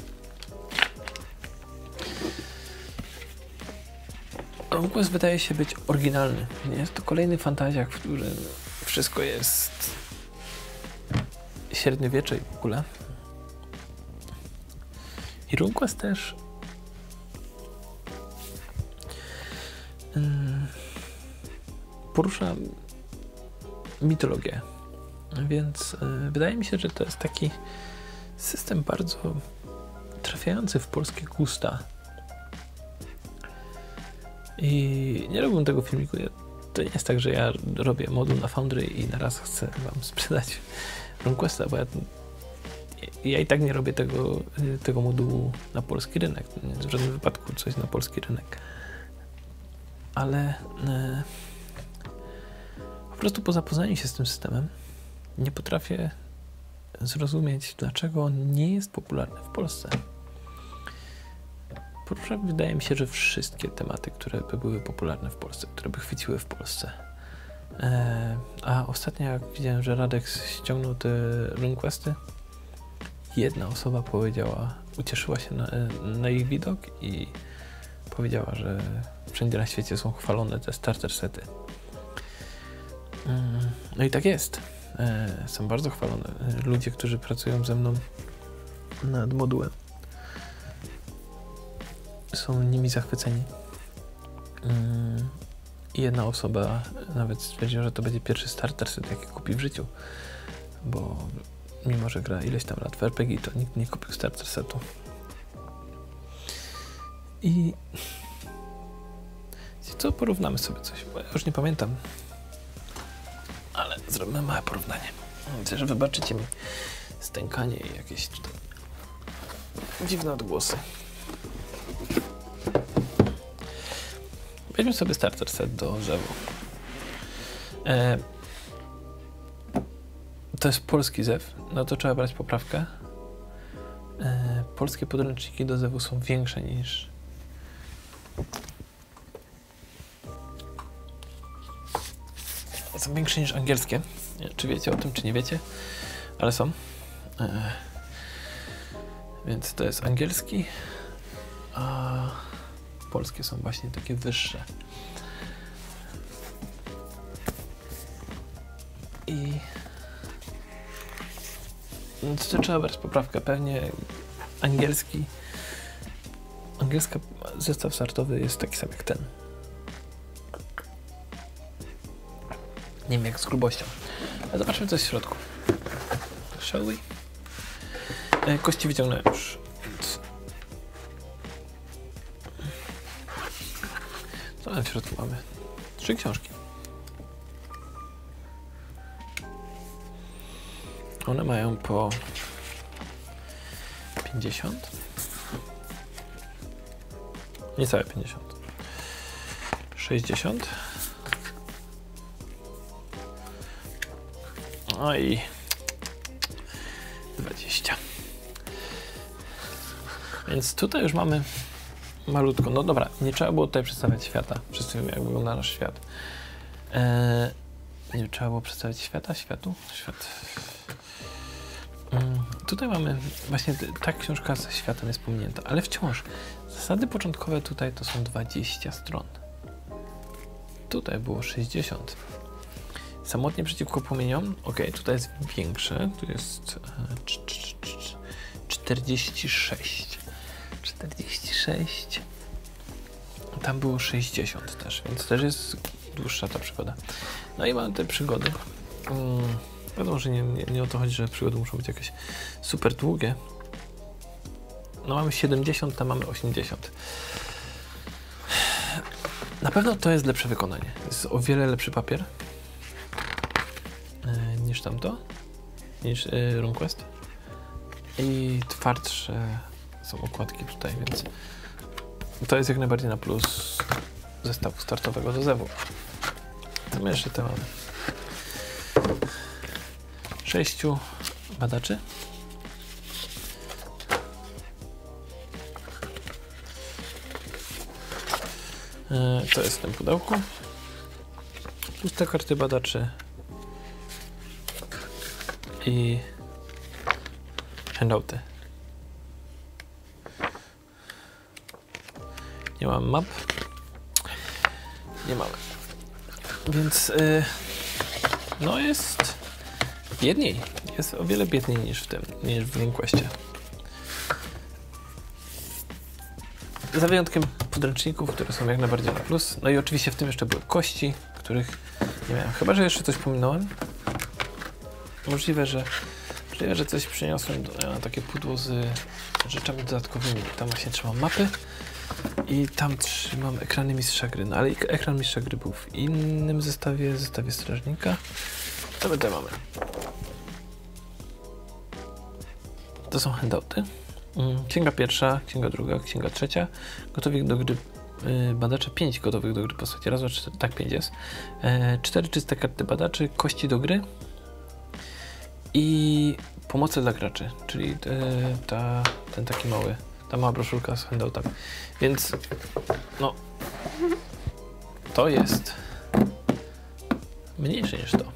RuneQuest wydaje się być oryginalny. Jest to kolejny fantazjak, w którym wszystko jest średniowiecze i w ogóle. I RuneQuest też porusza mitologię. Więc wydaje mi się, że to jest taki system bardzo trafiający w polskie gusta. I nie robiłem tego filmiku to nie jest tak, że ja robię moduł na Foundry i na raz chcę wam sprzedać RuneQuesta, bo ja i tak nie robię tego modułu na polski rynek. Nie, w żadnym wypadku coś na polski rynek. Ale po prostu po zapoznaniu się z tym systemem nie potrafię zrozumieć, dlaczego on nie jest popularny w Polsce. Wydaje mi się, że wszystkie tematy, które by były popularne w Polsce, które by chwyciły w Polsce. A ostatnio jak widziałem, że Radek ściągnął te RuneQuesty, jedna osoba powiedziała, ucieszyła się na ich widok i powiedziała, że wszędzie na świecie są chwalone te starter sety. No i tak jest. Są bardzo chwalone. Ludzie, którzy pracują ze mną nad modułem, są nimi zachwyceni. I jedna osoba nawet stwierdziła, że to będzie pierwszy starter set, jaki kupi w życiu. Bo mimo, że gra ileś tam lat w RPG, to nikt nie kupił starter setu. I co, porównamy sobie coś, bo ja już nie pamiętam. Ale zrobimy małe porównanie. Chcę, że wybaczycie mi stękanie i jakieś tutaj dziwne odgłosy. Weźmy sobie starter set do zewu. To jest polski zew, no to trzeba brać poprawkę. Polskie podręczniki do zewu są większe niż angielskie. Nie wiem, czy wiecie o tym, czy nie wiecie, ale są. Więc to jest angielski, a polskie są właśnie takie wyższe. I to trzeba brać poprawkę. Pewnie angielski zestaw startowy jest taki sam jak ten. Nie wiem jak z grubością. Ale zobaczmy co jest w środku. Shall we? Kości wyciągnąłem już. Co w środku mamy? 3 książki. One mają po 50. Niecałe 50. 60. No i 20. Więc tutaj już mamy malutko. No dobra, nie trzeba było tutaj przedstawiać świata. Wszyscy wiemy, jak wygląda nasz świat. Nie trzeba było przedstawiać światu. Tutaj mamy właśnie ta książka ze światem jest pominięta, ale wciąż zasady początkowe tutaj to są 20 stron. Tutaj było 60. Samotnie przeciwko płomieniom, ok, tutaj jest większe, tu jest 46. 46. Tam było 60 też, więc też jest dłuższa ta przygoda. No i mamy te przygody. Wiadomo, że nie o to chodzi, że przygody muszą być jakieś super długie. No mamy 70, tam mamy 80. Na pewno to jest lepsze wykonanie. Jest o wiele lepszy papier niż tamto, niż RuneQuest. I twardsze są okładki tutaj, więc to jest jak najbardziej na plus zestawu startowego do zewu. Co my jeszcze tutaj mamy? 6 badaczy. Co jest w tym pudełku? Puste karty badaczy i handouty. Nie mam map. Nie mamy. Więc no jest biedniej. Jest o wiele biedniej niż w RuneQuestie. Za wyjątkiem podręczników, które są jak najbardziej na plus. No i oczywiście w tym jeszcze były kości, których nie miałem. Chyba że jeszcze coś pominąłem. Możliwe, że coś przyniosłem. Ja mam takie pudło z rzeczami dodatkowymi. Tam właśnie trzeba mapy. I tam trzymam ekrany mistrza gry. No ale ekran mistrza gry był w innym zestawie strażnika. Co my tutaj mamy? To są handouty. Księga pierwsza, księga druga, księga trzecia. Gotowych do gry badacze, 5 gotowych do gry postaci. Raz, dwa, 4, tak 5 jest. 4 czyste karty badaczy, kości do gry i pomoce dla graczy, czyli ten taki mały, ta mała broszurka z handoutami. Więc no to jest mniejsze niż to.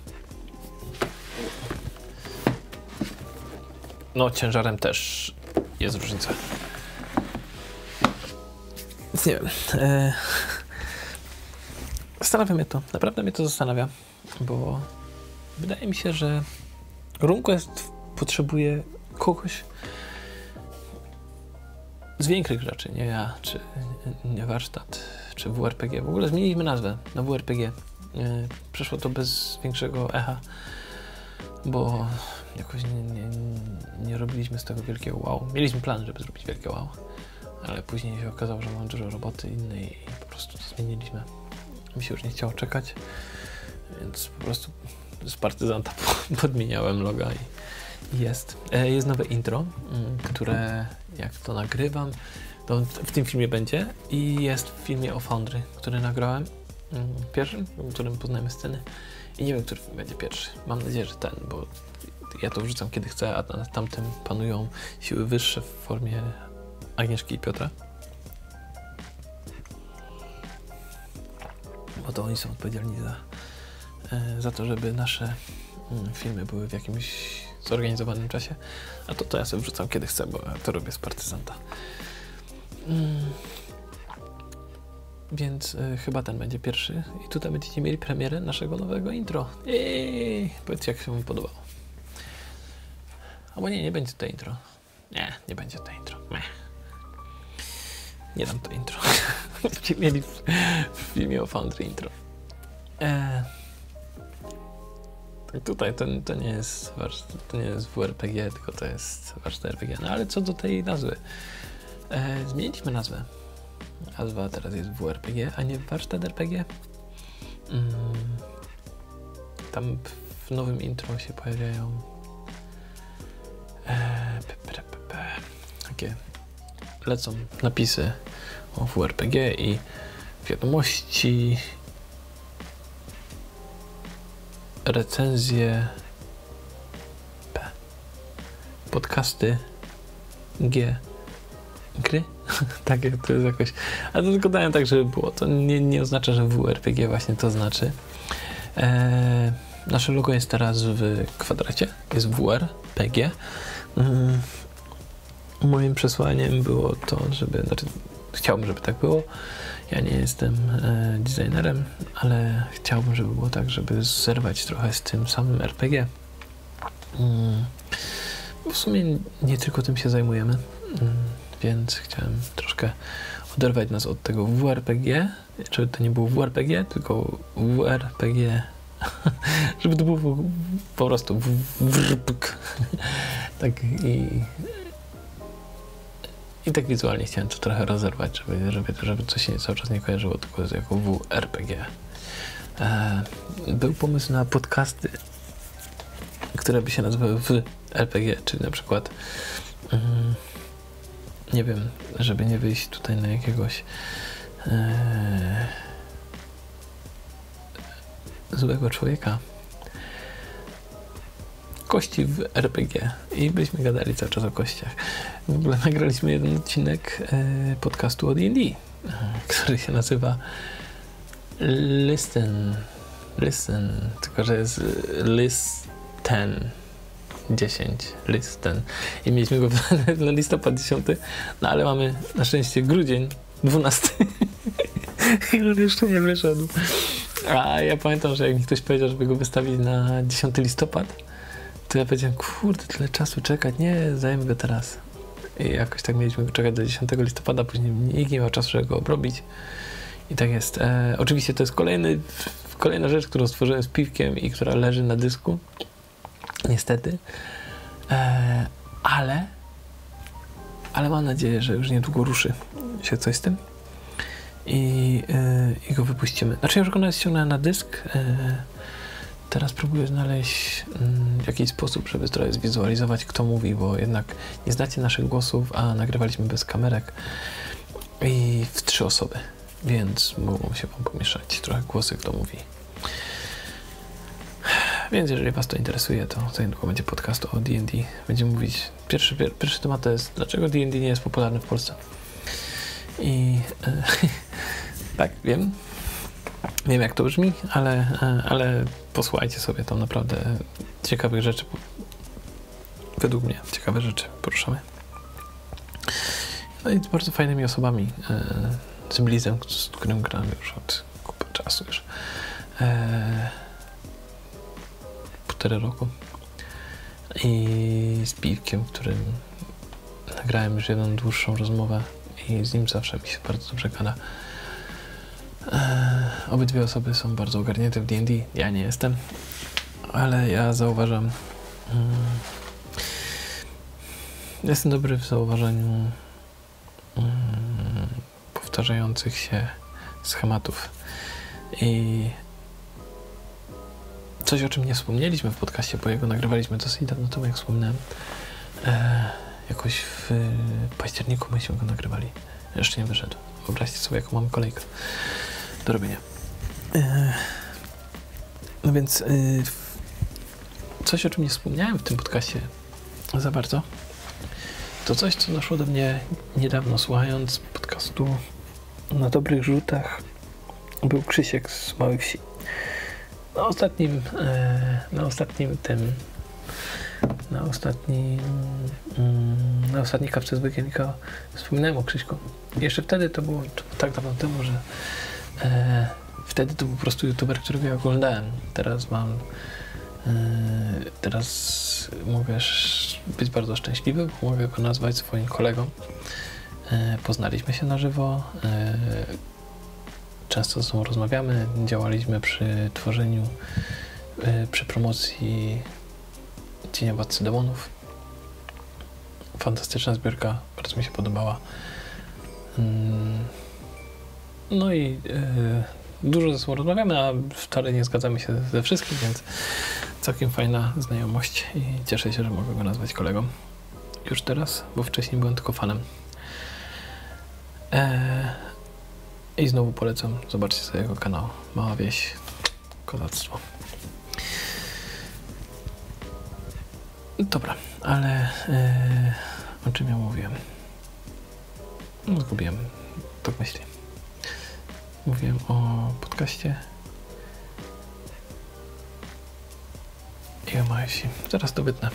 No ciężarem też jest różnica. Więc nie wiem. Zastanawia mnie to. Naprawdę mnie to zastanawia, bo wydaje mi się, że RuneQuest potrzebuje kogoś z większych graczy, nie ja, czy nie warsztat, czy WRPG. W ogóle zmieniliśmy nazwę na WRPG. Przeszło to bez większego echa, bo jakoś nie robiliśmy z tego wielkiego wow. Mieliśmy plan, żeby zrobić wielkie wow, ale później się okazało, że mamy dużo roboty innej i po prostu to zmieniliśmy. Mi się już nie chciało czekać, więc po prostu z partyzanta podmieniałem loga i jest. Jest nowe intro, które jak to nagrywam, to w tym filmie będzie i jest w filmie o Foundry, który nagrałem pierwszym, w którym poznajemy sceny i nie wiem, który będzie pierwszy. Mam nadzieję, że ten, bo ja to wrzucam kiedy chcę, a na tamtym panują siły wyższe w formie Agnieszki i Piotra. Bo to oni są odpowiedzialni za to, żeby nasze filmy były w jakimś zorganizowanym czasie, a to ja sobie wrzucam kiedy chcę, bo ja to robię z partyzanta. Więc chyba ten będzie pierwszy i tutaj będziecie mieli premierę naszego nowego intro. Powiedzcie, jak się wam podobało. Albo nie będzie to intro. Nie będzie to intro. Nie dam to intro. Będziecie mieli w filmie o Foundry intro. Tutaj to nie jest WRPG, tylko to jest warsztat RPG. No ale co do tej nazwy? Zmieniliśmy nazwę. Nazwa teraz jest WRPG, a nie warsztat RPG. Tam w nowym intro się pojawiają takie lecą napisy o WRPG i wiadomości, recenzje, podcasty, gry. Tak, to jest jakoś. Ale to tylko dałem tak, żeby było. To nie oznacza, że WRPG właśnie to znaczy. Nasze logo jest teraz w kwadracie. Jest WRPG. Moim przesłaniem było to, chciałbym, żeby tak było. Ja nie jestem designerem, ale chciałbym, żeby było tak, żeby zerwać trochę z tym samym RPG. W sumie nie tylko tym się zajmujemy, więc chciałem troszkę oderwać nas od tego WRPG, żeby to nie było WRPG, tylko WRPG, żeby to było po prostu tak i tak wizualnie chciałem to trochę rozerwać, żeby coś się cały czas nie kojarzyło tylko jako WRPG. Był pomysł na podcasty, które by się nazywały w RPG, czyli na przykład nie wiem, żeby nie wyjść tutaj na jakiegoś złego człowieka. Kości w RPG i byśmy gadali cały czas o kościach. W ogóle nagraliśmy jeden odcinek podcastu o D&D, który się nazywa Listen, tylko że jest Listen i mieliśmy go na listopad 10, no ale mamy na szczęście grudzień 12 i on jeszcze nie wyszedł. A ja pamiętam, że jak mi ktoś powiedział, żeby go wystawić na 10 listopad, to ja powiedziałem, kurde, tyle czasu czekać, nie, zajmę go teraz. I jakoś tak mieliśmy go czekać do 10 listopada, później nikt nie miał czasu, żeby go obrobić. I tak jest. Oczywiście to jest kolejna rzecz, którą stworzyłem z piwkiem i która leży na dysku. Niestety. Ale mam nadzieję, że już niedługo ruszy się coś z tym. i go wypuścimy. Znaczy ja już go nawet ściągnąłem na dysk. Teraz próbuję znaleźć jakiś sposób, żeby trochę zwizualizować, kto mówi, bo jednak nie znacie naszych głosów, a nagrywaliśmy bez kamerek i w 3 osoby, więc mogą się wam pomieszać trochę głosy, kto mówi. Więc jeżeli was to interesuje, to za niedługo będzie podcast o D&D. Będziemy mówić, pierwszy temat to jest, dlaczego D&D nie jest popularny w Polsce. I tak, wiem jak to brzmi, ale posłuchajcie sobie, tam naprawdę ciekawych rzeczy, według mnie ciekawe rzeczy poruszamy. No i z bardzo fajnymi osobami, z Blizem, z którym gram już od kupy czasu już. 4 roku. I z Piwkiem, którym nagrałem już jedną dłuższą rozmowę i z nim zawsze mi się bardzo dobrze gada. Obydwie osoby są bardzo ogarnięte w D&D. Ja nie jestem, ale ja zauważam. Jestem dobry w zauważaniu powtarzających się schematów. I coś, o czym nie wspomnieliśmy w podcaście, bo jego nagrywaliśmy dosyć dawno temu, jak wspomniałem. Jakoś w październiku myśmy go nagrywali. Jeszcze nie wyszedł. Wyobraźcie sobie, jaką mamy kolejkę do robienia. No więc coś, o czym nie wspomniałem w tym podcaście za bardzo, to coś, co doszło do mnie niedawno, słuchając podcastu Na Dobrych Rzutach. Był Krzysiek z Małej Wsi. Na ostatniej kawce z Wygiennika wspominałem o Krzyśku. Jeszcze wtedy to było tak dawno temu, że wtedy to był po prostu youtuber, którego ja oglądałem. Teraz mogę być bardzo szczęśliwy, bo mogę go nazwać swoim kolegą. Poznaliśmy się na żywo. Często ze sobą rozmawiamy. Działaliśmy przy tworzeniu, przy promocji Cienia Władcy Demonów. Fantastyczna zbiórka, bardzo mi się podobała. No i dużo ze sobą rozmawiamy, a wcale nie zgadzamy się ze wszystkim, więc całkiem fajna znajomość i cieszę się, że mogę go nazwać kolegą już teraz, bo wcześniej byłem tylko fanem. I znowu polecam, zobaczcie sobie jego kanał Mała Wieś, kozactwo. Dobra, ale o czym ja mówiłem? No, zgubiłem tok myśli. Mówiłem o podcaście i o Małej Wsi. Zaraz to wytnę.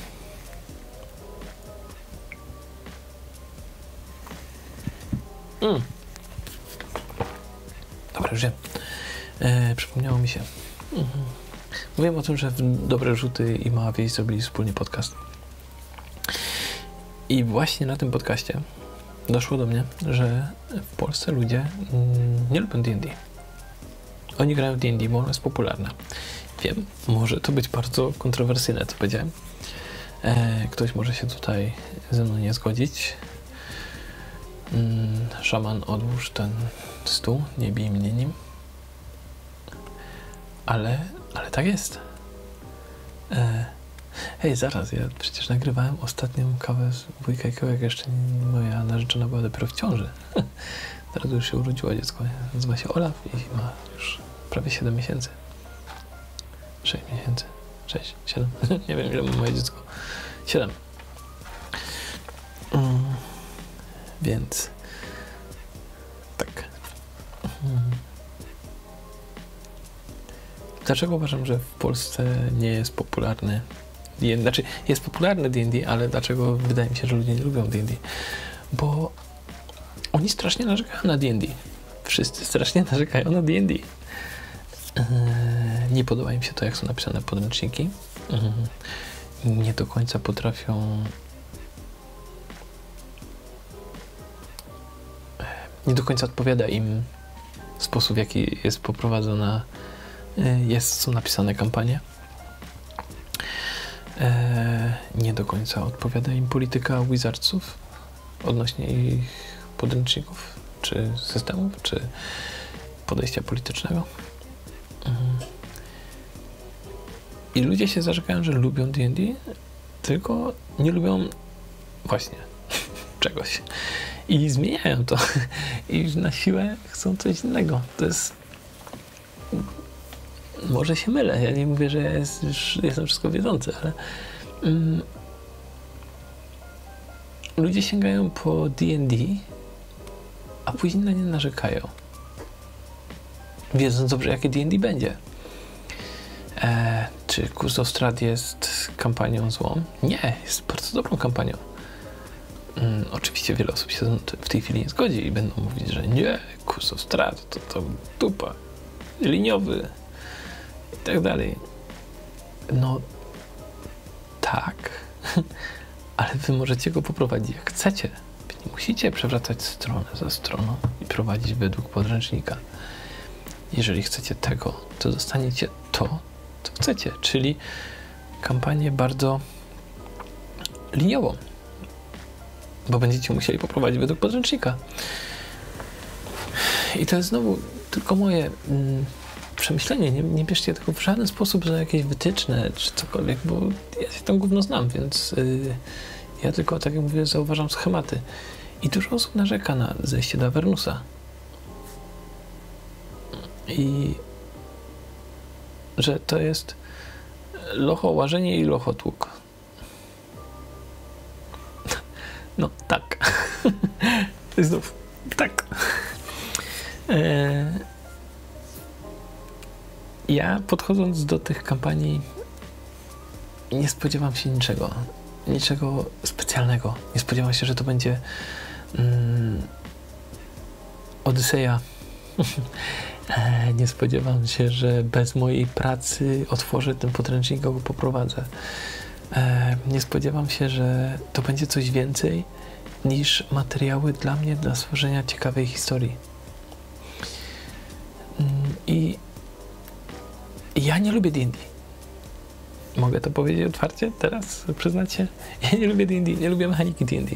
Dobra, już wiem. Przypomniało mi się. Mówiłem o tym, że w Dobre Rzuty i Mała Wieś zrobili wspólnie podcast. I właśnie na tym podcaście doszło do mnie, że w Polsce ludzie nie lubią D&D. Oni grają w D&D, bo ono jest popularne. Wiem, może to być bardzo kontrowersyjne, co powiedziałem. Ktoś może się tutaj ze mną nie zgodzić. Szaman, odłóż ten stół, nie bij mnie nim. Ale tak jest. Hej, zaraz, ja przecież nagrywałem ostatnią kawę z wujka i jak jeszcze moja narzeczona była dopiero w ciąży. Teraz już się urodziło dziecko. Nazywa się Olaf i ma już prawie 7 miesięcy. 6 miesięcy. 6, 7. Nie wiem, ile ma moje dziecko. 7. Więc tak. Dlaczego uważam, że w Polsce nie jest popularny D&D? Znaczy, jest popularny D&D, ale dlaczego wydaje mi się, że ludzie nie lubią D&D? Bo oni strasznie narzekają na D&D. Wszyscy strasznie narzekają na D&D. Nie podoba im się to, jak są napisane podręczniki. Nie do końca potrafią... Nie do końca odpowiada im sposób, w jaki jest poprowadzona, są napisane kampanie. Nie do końca odpowiada im polityka Wizardsów odnośnie ich podręczników. czy systemów, czy podejścia politycznego. I ludzie się zarzekają, że lubią D&D, tylko nie lubią właśnie czegoś. I zmieniają to. I na siłę chcą coś innego. To jest... Może się mylę. Ja nie mówię, że ja jestem wszystko wiedzący, ale ludzie sięgają po D&D, a później na nie narzekają. Wiedząc dobrze, jakie D&D będzie. Czy Curse of Strahd jest kampanią złą? Nie, jest bardzo dobrą kampanią. Oczywiście wiele osób się w tej chwili nie zgodzi i będą mówić, że nie, Curse of Strahd to dupa, liniowy i tak dalej. No tak, ale wy możecie go poprowadzić jak chcecie. Wy nie musicie przewracać stronę za stroną i prowadzić według podręcznika. Jeżeli chcecie tego, to dostaniecie to, co chcecie, czyli kampanię bardzo liniową, bo będziecie musieli poprowadzić według podręcznika. I to jest znowu tylko moje przemyślenie. Nie bierzcie tego w żaden sposób za jakieś wytyczne czy cokolwiek, bo ja się tam gówno znam, więc ja tylko, tak jak mówię, zauważam schematy. I dużo osób narzeka na zejście do Avernusa. I że to jest lochołażenie i lochotłuk. No tak. Znów tak. Ja podchodząc do tych kampanii nie spodziewam się niczego specjalnego. Nie spodziewam się, że to będzie Odyseja. Nie spodziewam się, że bez mojej pracy otworzę ten podręcznik, go poprowadzę. Nie spodziewam się, że to będzie coś więcej niż materiały dla mnie dla stworzenia ciekawej historii. I ja nie lubię D&D. Mogę to powiedzieć otwarcie teraz, przyznać się? Ja nie lubię D&D, nie lubię mechaniki D&D.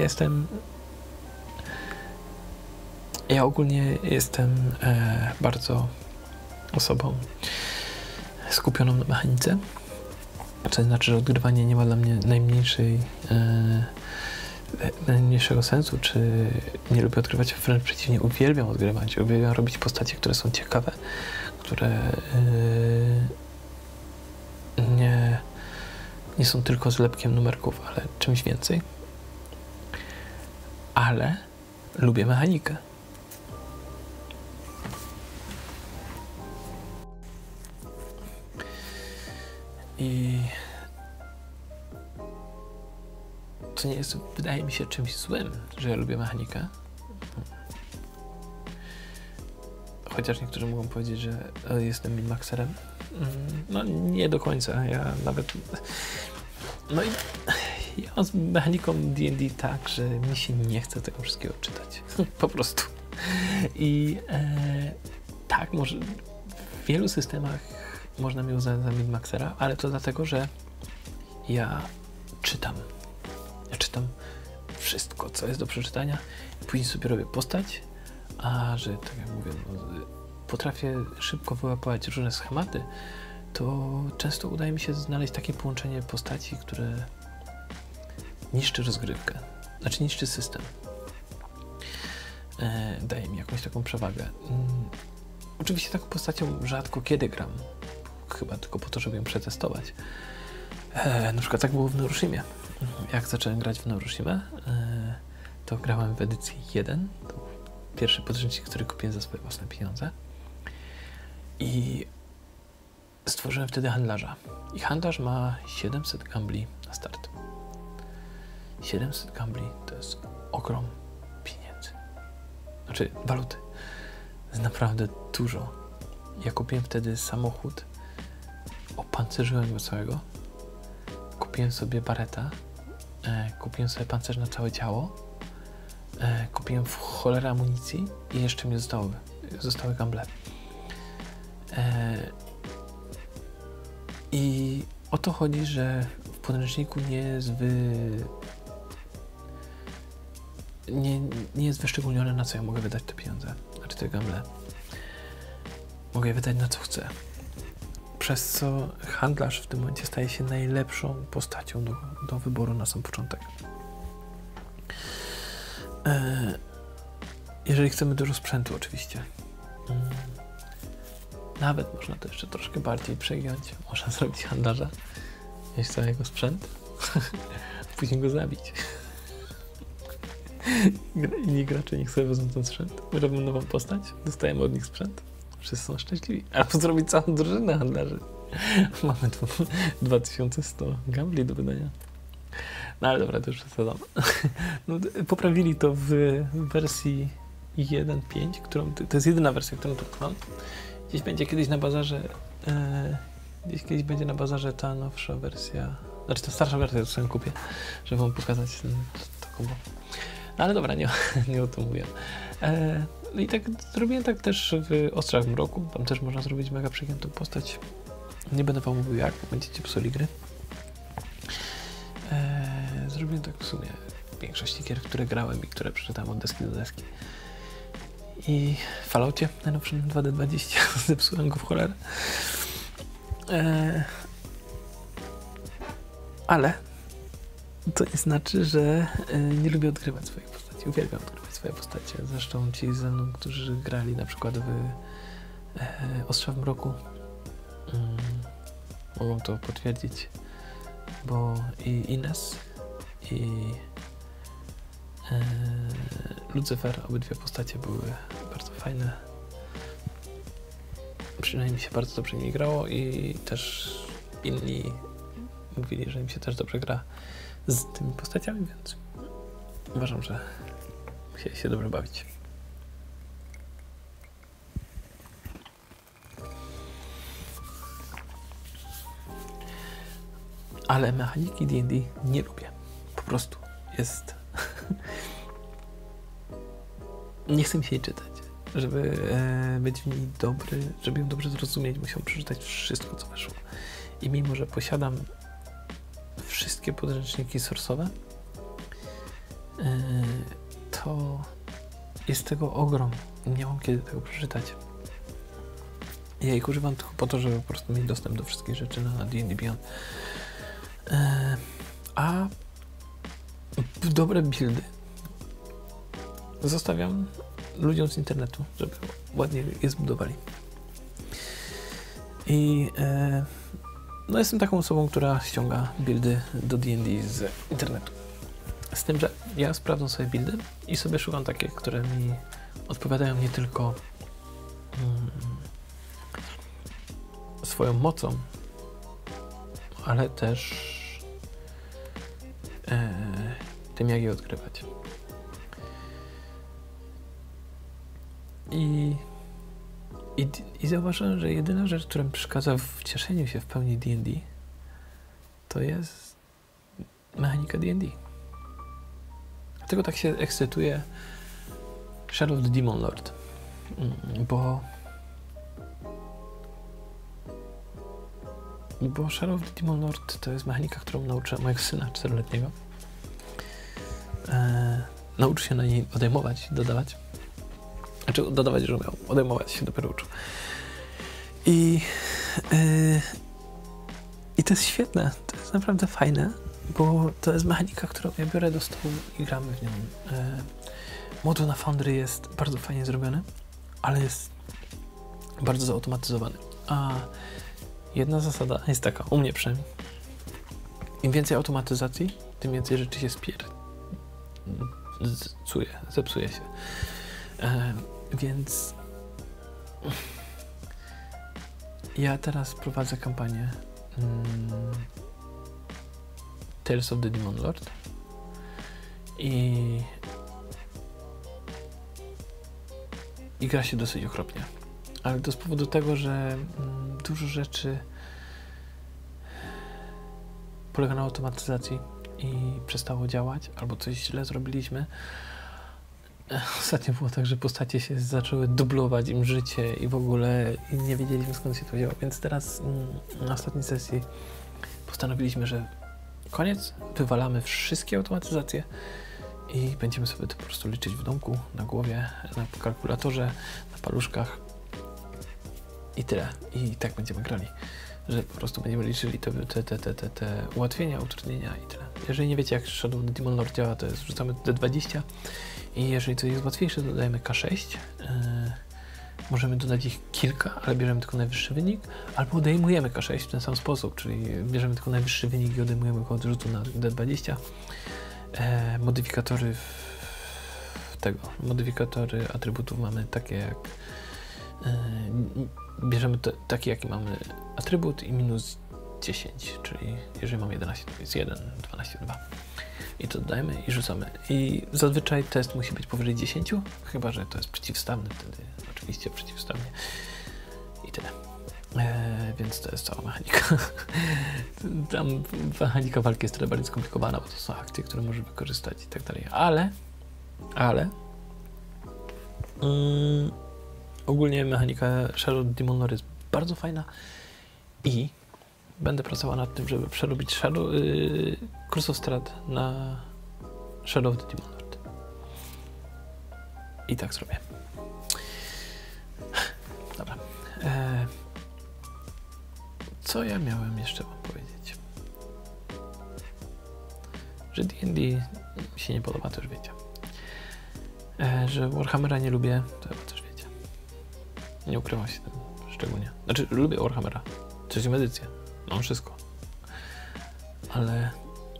Ja ogólnie jestem bardzo osobą skupioną na mechanice, co znaczy, że odgrywanie nie ma dla mnie najmniejszego sensu, czy nie lubię odgrywać, wręcz przeciwnie, uwielbiam odgrywać, uwielbiam robić postacie, które są ciekawe, które nie są tylko zlepkiem numerków, ale czymś więcej. Ale lubię mechanikę. I to nie jest, wydaje mi się, czymś złym, że ja lubię mechanikę. Chociaż niektórzy mogą powiedzieć, że jestem min-maxerem. No nie do końca. Ja nawet... No i ja mam z mechaniką D&D tak, że mi się nie chce tego wszystkiego czytać. Po prostu. I tak, może w wielu systemach można mnie uznać za min-maxera, ale to dlatego, że ja czytam. Ja czytam wszystko, co jest do przeczytania i później sobie robię postać, a że, tak jak mówię, potrafię szybko wyłapać różne schematy, to często udaje mi się znaleźć takie połączenie postaci, które niszczy rozgrywkę, znaczy niszczy system. Daje mi jakąś taką przewagę. Oczywiście taką postacią rzadko kiedy gram, chyba tylko po to, żeby ją przetestować. Na przykład tak było w Norushimie. Jak zacząłem grać w Norushimę, to grałem w edycji 1. To był pierwszy podręcznik, który kupiłem za swoje własne pieniądze. I stworzyłem wtedy handlarza. I handlarz ma 700 gambli na start. 700 gambli to jest ogrom pieniędzy. Znaczy waluty. To jest naprawdę dużo. Ja kupiłem wtedy samochód, opancerzyłem go całego. Kupiłem sobie bareta, kupiłem sobie pancerz na całe ciało, kupiłem w cholerę amunicji i jeszcze mi zostały gamble. I o to chodzi, że w podręczniku nie jest nie jest wyszczególnione, na co ja mogę wydać te pieniądze, znaczy te gamble. Mogę je wydać na co chcę. Przez co handlarz w tym momencie staje się najlepszą postacią do wyboru na sam początek. Jeżeli chcemy dużo sprzętu oczywiście. Nawet można to jeszcze troszkę bardziej przegiąć. Można zrobić handlarza, mieć cały jego sprzęt, później go zabić. Inni gracze niech sobie wezmą ten sprzęt. Robią nową postać, dostajemy od nich sprzęt. Wszyscy są szczęśliwi. Albo zrobić całą drużynę handlarzy. Mamy tu 2100 gambli do wydania. No ale dobra, to już przesadzam. No, poprawili to w wersji 1.5, którą to jest jedyna wersja, którą tu mam. Gdzieś będzie kiedyś na bazarze ta nowsza wersja, znaczy ta starsza wersja, którą kupię, żeby wam pokazać to kombo. No ale dobra, nie o tym mówię. No i tak zrobiłem tak też w Ostrzach Mroku. Tam też można zrobić mega przegiętą postać. Nie będę wam mówił jak, bo będziecie psuli gry. Zrobiłem tak w sumie większości gier, w które grałem i które przeczytałem od deski do deski. I w Falloutie najnowszym 2D20 zepsułem go w cholerę. Ale to nie znaczy, że nie lubię odgrywać swojej postaci. Uwielbiam odgrywać swoje postacie. Zresztą ci ze mną, którzy grali na przykład w Ostrza w Mroku, mogą to potwierdzić, bo i Ines, i Lucyfer, obydwie postacie były bardzo fajne. Przynajmniej mi się bardzo dobrze nie grało i też inni mówili, że im się też dobrze gra z tymi postaciami, więc uważam, że musieli się dobrze bawić. Ale mechaniki D&D nie lubię. Po prostu jest... Nie chcę mi się jej czytać. Żeby być w niej dobry, żeby ją dobrze zrozumieć, musiałem przeczytać wszystko, co weszło. I mimo, że posiadam wszystkie podręczniki source'owe, to jest tego ogrom. Nie mam kiedy tego przeczytać. Ja ich używam tylko po to, żeby po prostu mieć dostęp do wszystkich rzeczy na D&D Beyond. A dobre buildy zostawiam ludziom z internetu, żeby ładnie je zbudowali. I no jestem taką osobą, która ściąga buildy do D&D z internetu. Z tym, że ja sprawdzam sobie buildy i sobie szukam takich, które mi odpowiadają nie tylko swoją mocą, ale też tym, jak je odgrywać. I zauważyłem, że jedyna rzecz, która mi przeszkadza w cieszeniu się w pełni D&D, to jest mechanika D&D. Dlatego tak się ekscytuje Shadow of the Demon Lord, bo Shadow of the Demon Lord to jest mechanika, którą nauczyłem mojego syna 4-letniego. Nauczył się na niej odejmować, dodawać. Znaczy dodawać, że umiał, odejmować się dopiero uczył. I to jest świetne, to jest naprawdę fajne, bo to jest mechanika, którą ja biorę do stołu i gramy w nią. Moduł na Foundry jest bardzo fajnie zrobiony, ale jest bardzo zautomatyzowany. A jedna zasada jest taka, u mnie przynajmniej. Im więcej automatyzacji, tym więcej rzeczy się zepsuje się. Więc ja teraz prowadzę kampanię Tales of the Demon Lord i gra się dosyć okropnie. Ale to z powodu tego, że dużo rzeczy polega na automatyzacji i przestało działać, albo coś źle zrobiliśmy. Ostatnio było tak, że postacie się zaczęły dublować im życie i w ogóle nie wiedzieliśmy, skąd się to wzięło. Więc teraz na ostatniej sesji postanowiliśmy, że koniec, wywalamy wszystkie automatyzacje i będziemy sobie to po prostu liczyć w domku, na głowie, na kalkulatorze, na paluszkach i tyle. I tak będziemy grali, że po prostu będziemy liczyli te ułatwienia, utrudnienia i tyle. Jeżeli nie wiecie, jak Shadow of the Demon Lord działa, to jest wrzucamy D20 i jeżeli coś jest łatwiejsze, dodajemy K6. Możemy dodać ich kilka, ale bierzemy tylko najwyższy wynik, albo odejmujemy K6 w ten sam sposób, czyli bierzemy tylko najwyższy wynik i odejmujemy go od rzutu na D20. Modyfikatory atrybutów mamy takie jak bierzemy taki jaki mamy atrybut i minus 10, czyli jeżeli mam 11 to jest 1, 12, 2 i to dodajemy i rzucamy i zazwyczaj test musi być powyżej 10, chyba że to jest przeciwstawny, wtedy oczywiście przeciwstawnie i tyle. Więc to jest cała mechanika. Tam mechanika walki jest trochę bardziej skomplikowana, bo to są akcje, które możesz wykorzystać i tak dalej, ale ogólnie mechanika Shadow of the Demon Lord jest bardzo fajna i będę pracował nad tym, żeby przerobić Curse of Strahd na Shadow of the Demon Lord. I tak zrobię. Dobra. Co ja miałem jeszcze wam powiedzieć? Że D&D się nie podoba, to już wiecie. Że Warhammera nie lubię, to chyba też wiecie. Nie ukrywam się tym szczególnie. Znaczy, lubię Warhammera. Trzecią edycję. Mam wszystko. Ale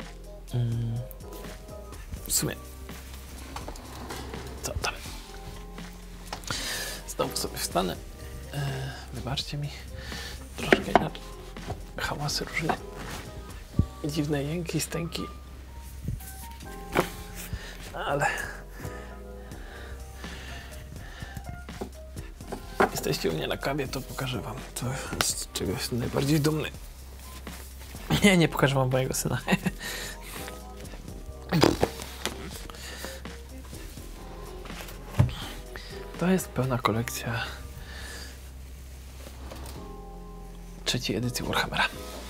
w sumie co tam? Znowu sobie wstanę. Wybaczcie mi. Troszkę inaczej. Hałasy różne. Dziwne jęki, stęki. Ale jesteście u mnie na kawie, to pokażę wam. To jest czegoś najbardziej dumny. Nie pokażę wam mojego syna. To jest pełna kolekcja trzeciej edycji Warhammera.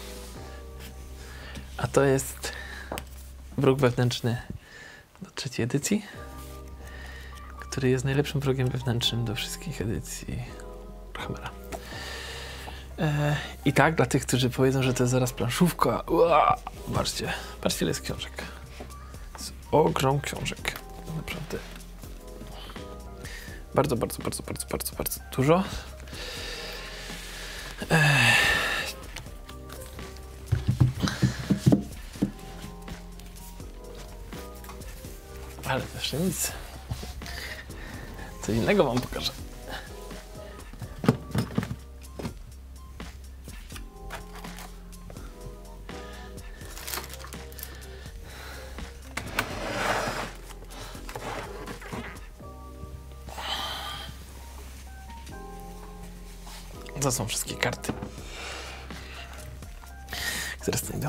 A to jest wróg wewnętrzny do trzeciej edycji, który jest najlepszym wrogiem wewnętrznym do wszystkich edycji Warhammera. I tak, dla tych, którzy powiedzą, że to jest zaraz planszówka, patrzcie, ile jest książek. Jest ogrom książek. Naprawdę. Bardzo dużo. Ale jeszcze nic. Co innego wam pokażę. To są wszystkie karty, które znajdą.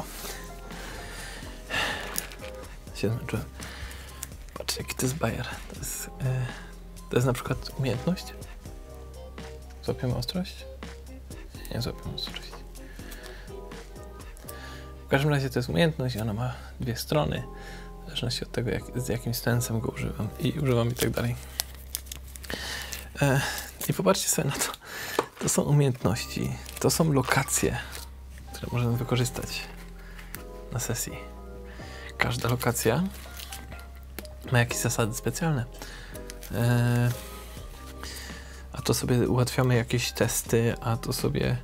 Się zmęczyłem. Patrzcie, jaki to jest bajer. To jest na przykład umiejętność. Złapiemy ostrość? Nie złapiemy ostrość. W każdym razie to jest umiejętność i ona ma dwie strony. W zależności od tego, z jakim sensem go używam i tak dalej. I popatrzcie sobie na to. To są umiejętności, to są lokacje, które możemy wykorzystać na sesji. Każda lokacja ma jakieś zasady specjalne. A to sobie ułatwiamy jakieś testy, a to sobie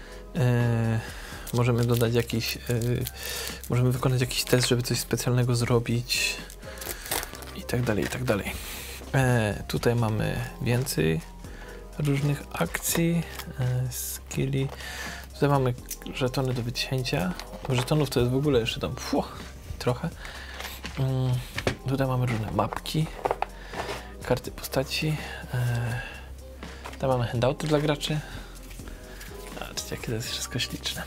możemy dodać jakiś, możemy wykonać jakiś test, żeby coś specjalnego zrobić i tak dalej, i tak dalej. Tutaj mamy więcej różnych akcji, skilli. Tutaj mamy żetony do wycięcia. Żetonów to jest w ogóle jeszcze tam trochę. Tutaj mamy różne mapki, karty postaci. Tam mamy handouty dla graczy. Zobaczcie, jakie to jest wszystko śliczne.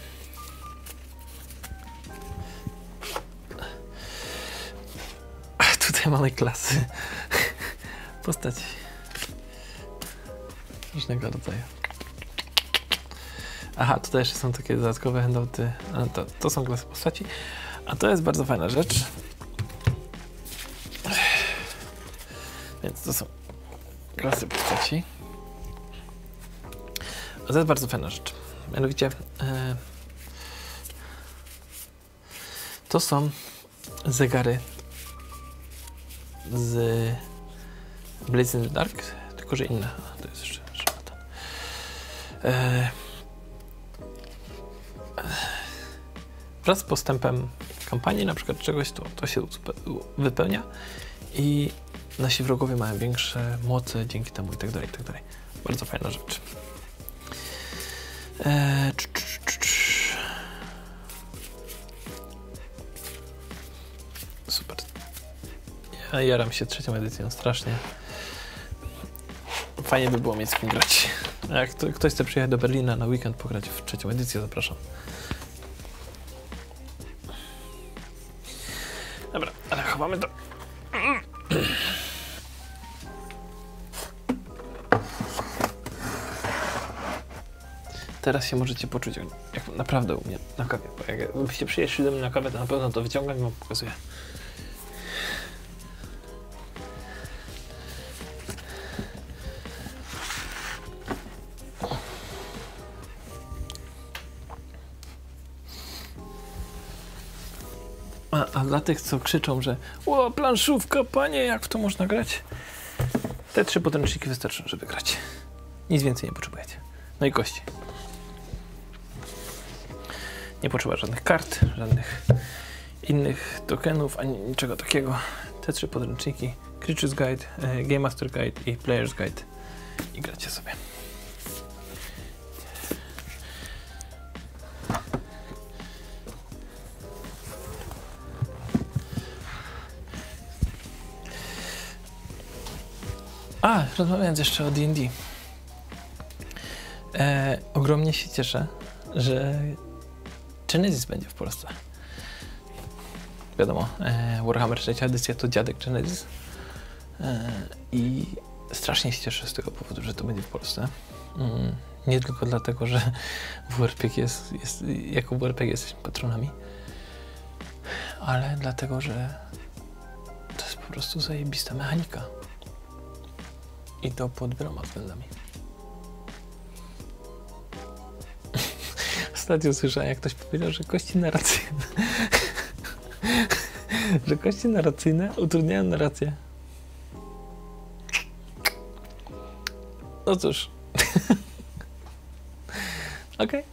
Tutaj mamy klasy postaci różnego rodzaju. Aha, tutaj jeszcze są takie dodatkowe handouty. To są klasy postaci. A to jest bardzo fajna rzecz. klasy postaci. A to jest bardzo fajna rzecz. Mianowicie to są zegary z Blades in the Dark, tylko że inne. To jest jeszcze ten. Wraz z postępem kampanii, na przykład czegoś, to się wypełnia i nasi wrogowie mają większe moce dzięki temu i tak dalej, i tak dalej. Bardzo fajna rzecz. Super. Ja jaram się 3. edycją strasznie. Fajnie by było mieć z kim grać. A jak ktoś chce przyjechać do Berlina na weekend pograć w 3. edycję, zapraszam. Dobra, ale chowamy to. Teraz się możecie poczuć jak naprawdę u mnie na kawie. Bo jakbyście przyjechali do mnie na kawę, to na pewno to wyciągam i wam pokazuję. A dla tych, co krzyczą, że o, planszówka, panie, jak w to można grać? Te 3 podręczniki wystarczą, żeby grać. Nic więcej nie potrzebujecie. No i kości. Nie potrzeba żadnych kart, żadnych innych tokenów, ani niczego takiego. Te 3 podręczniki, Creatures Guide, Game Master Guide i Player's Guide i gracie sobie. A, rozmawiając jeszcze o D&D. Ogromnie się cieszę, że Genesis będzie w Polsce. Wiadomo, Warhammer 3. edycja to dziadek Genesis. I strasznie się cieszę z tego powodu, że to będzie w Polsce. Nie tylko dlatego, że WRPG jako WRPG jesteśmy patronami, ale dlatego, że to jest po prostu zajebista mechanika. I to pod wieloma względami. Ostatnio słyszałem, jak ktoś powiedział, że kości narracyjne że kości narracyjne utrudniają narrację. No cóż. Okej.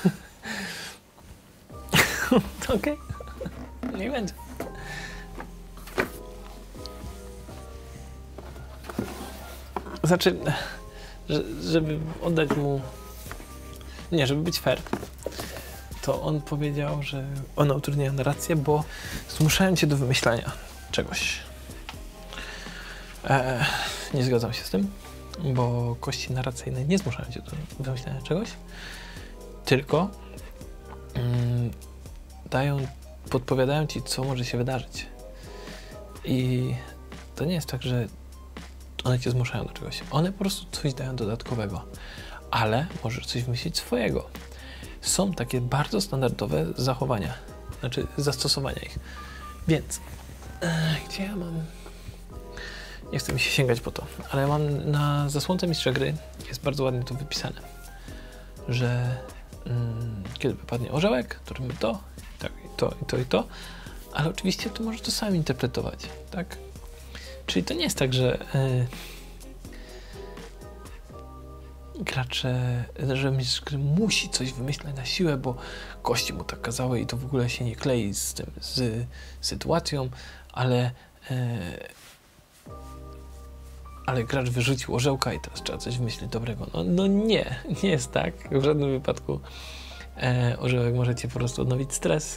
Okej. Niech będzie. Znaczy, żeby oddać mu... Nie, żeby być fair, to on powiedział, że one utrudniają narrację, bo zmuszają cię do wymyślania czegoś. Nie zgadzam się z tym, bo kości narracyjne nie zmuszają cię do wymyślania czegoś, tylko podpowiadają ci, co może się wydarzyć. I to nie jest tak, że one cię zmuszają do czegoś. One po prostu coś dają dodatkowego, ale możesz coś wymyślić swojego. Są takie bardzo standardowe zachowania, znaczy zastosowania ich. Więc, gdzie ja mam... Nie chcę mi się sięgać po to, ale mam na zasłonce mistrza gry, jest bardzo ładnie to wypisane, że kiedy wypadnie orzełek, to robimy to, tak, i to, ale oczywiście to możesz to sam interpretować, tak? Czyli to nie jest tak, że gracze, że mistrz gry musi coś wymyśleć na siłę, bo kości mu tak kazały i to w ogóle się nie klei z tym, z sytuacją, ale gracz wyrzucił orzełka i teraz trzeba coś wymyślić dobrego. No nie jest tak. W żadnym wypadku orzełek może cię po prostu odnowić stres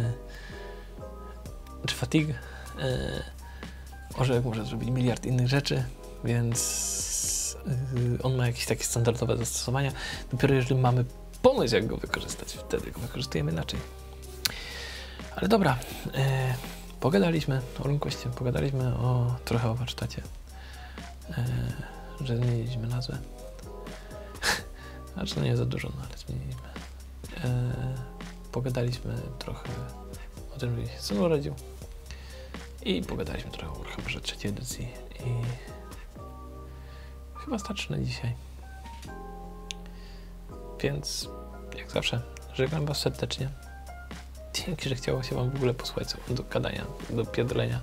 czy fatigue. Orzełek może zrobić miliard innych rzeczy, więc on ma jakieś takie standardowe zastosowania. Dopiero jeżeli mamy pomysł, jak go wykorzystać, wtedy go wykorzystujemy inaczej. Ale dobra, pogadaliśmy o RuneQuestie, pogadaliśmy trochę o warsztacie, że zmieniliśmy nazwę. Znaczy, nie za dużo, ale zmieniliśmy. Pogadaliśmy trochę o tym, że się syn urodził. I pogadaliśmy trochę o Warhammerze 3. edycji chyba starczy na dzisiaj. Więc jak zawsze żegnam was serdecznie. Dzięki, że chciało się wam w ogóle posłuchać do gadania, do pierdolenia.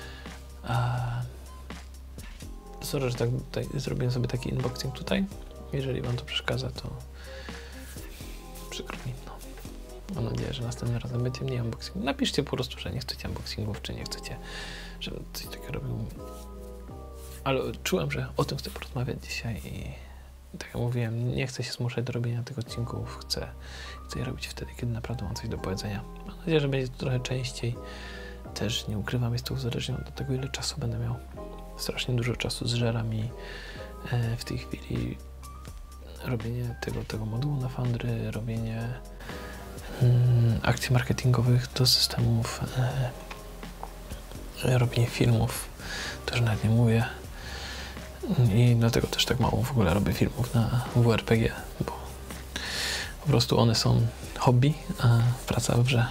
Sorry, że tak tutaj zrobiłem sobie taki unboxing tutaj. Jeżeli wam to przeszkadza, to przykro mi. No. Mam nadzieję, że następnym razem będzie mniej unboxingu. Napiszcie po prostu, że nie chcecie unboxingów, czy nie chcecie, żebym coś takiego robił. Ale czułem, że o tym chcę porozmawiać dzisiaj i tak jak mówiłem, nie chcę się zmuszać do robienia tych odcinków. Chcę je robić wtedy, kiedy naprawdę mam coś do powiedzenia. Mam nadzieję, że będzie to trochę częściej. Też nie ukrywam, jest to uzależnione od tego, ile czasu będę miał. Strasznie dużo czasu zżera mi w tej chwili robienie tego modułu na Foundry, robienie akcji marketingowych do systemów, robienie filmów, też nawet nie mówię. I dlatego też tak mało w ogóle robię filmów na WRPG, bo po prostu one są hobby, a praca w grze.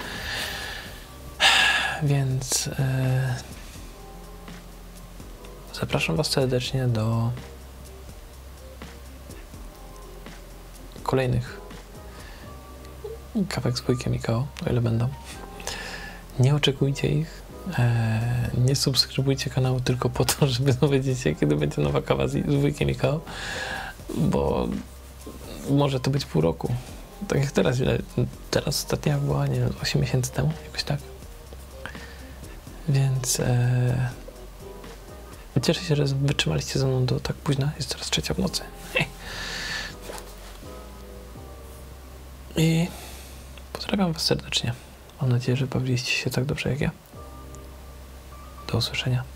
Więc zapraszam was serdecznie do kolejnych kawek z Wujkiem i Kao, o ile będą. Nie oczekujcie ich. Nie subskrybujcie kanału tylko po to, żeby dowiedzieć się, kiedy będzie nowa kawa z Wujkiem i Kao, bo może to być pół roku. Tak jak teraz, teraz ostatnia była, nie wiem, 8 miesięcy temu, jakoś tak. Więc cieszę się, że wytrzymaliście ze mną do tak późna. Jest teraz 3 w nocy. I pozdrawiam was serdecznie. Mam nadzieję, że bawiliście się tak dobrze jak ja. Do usłyszenia.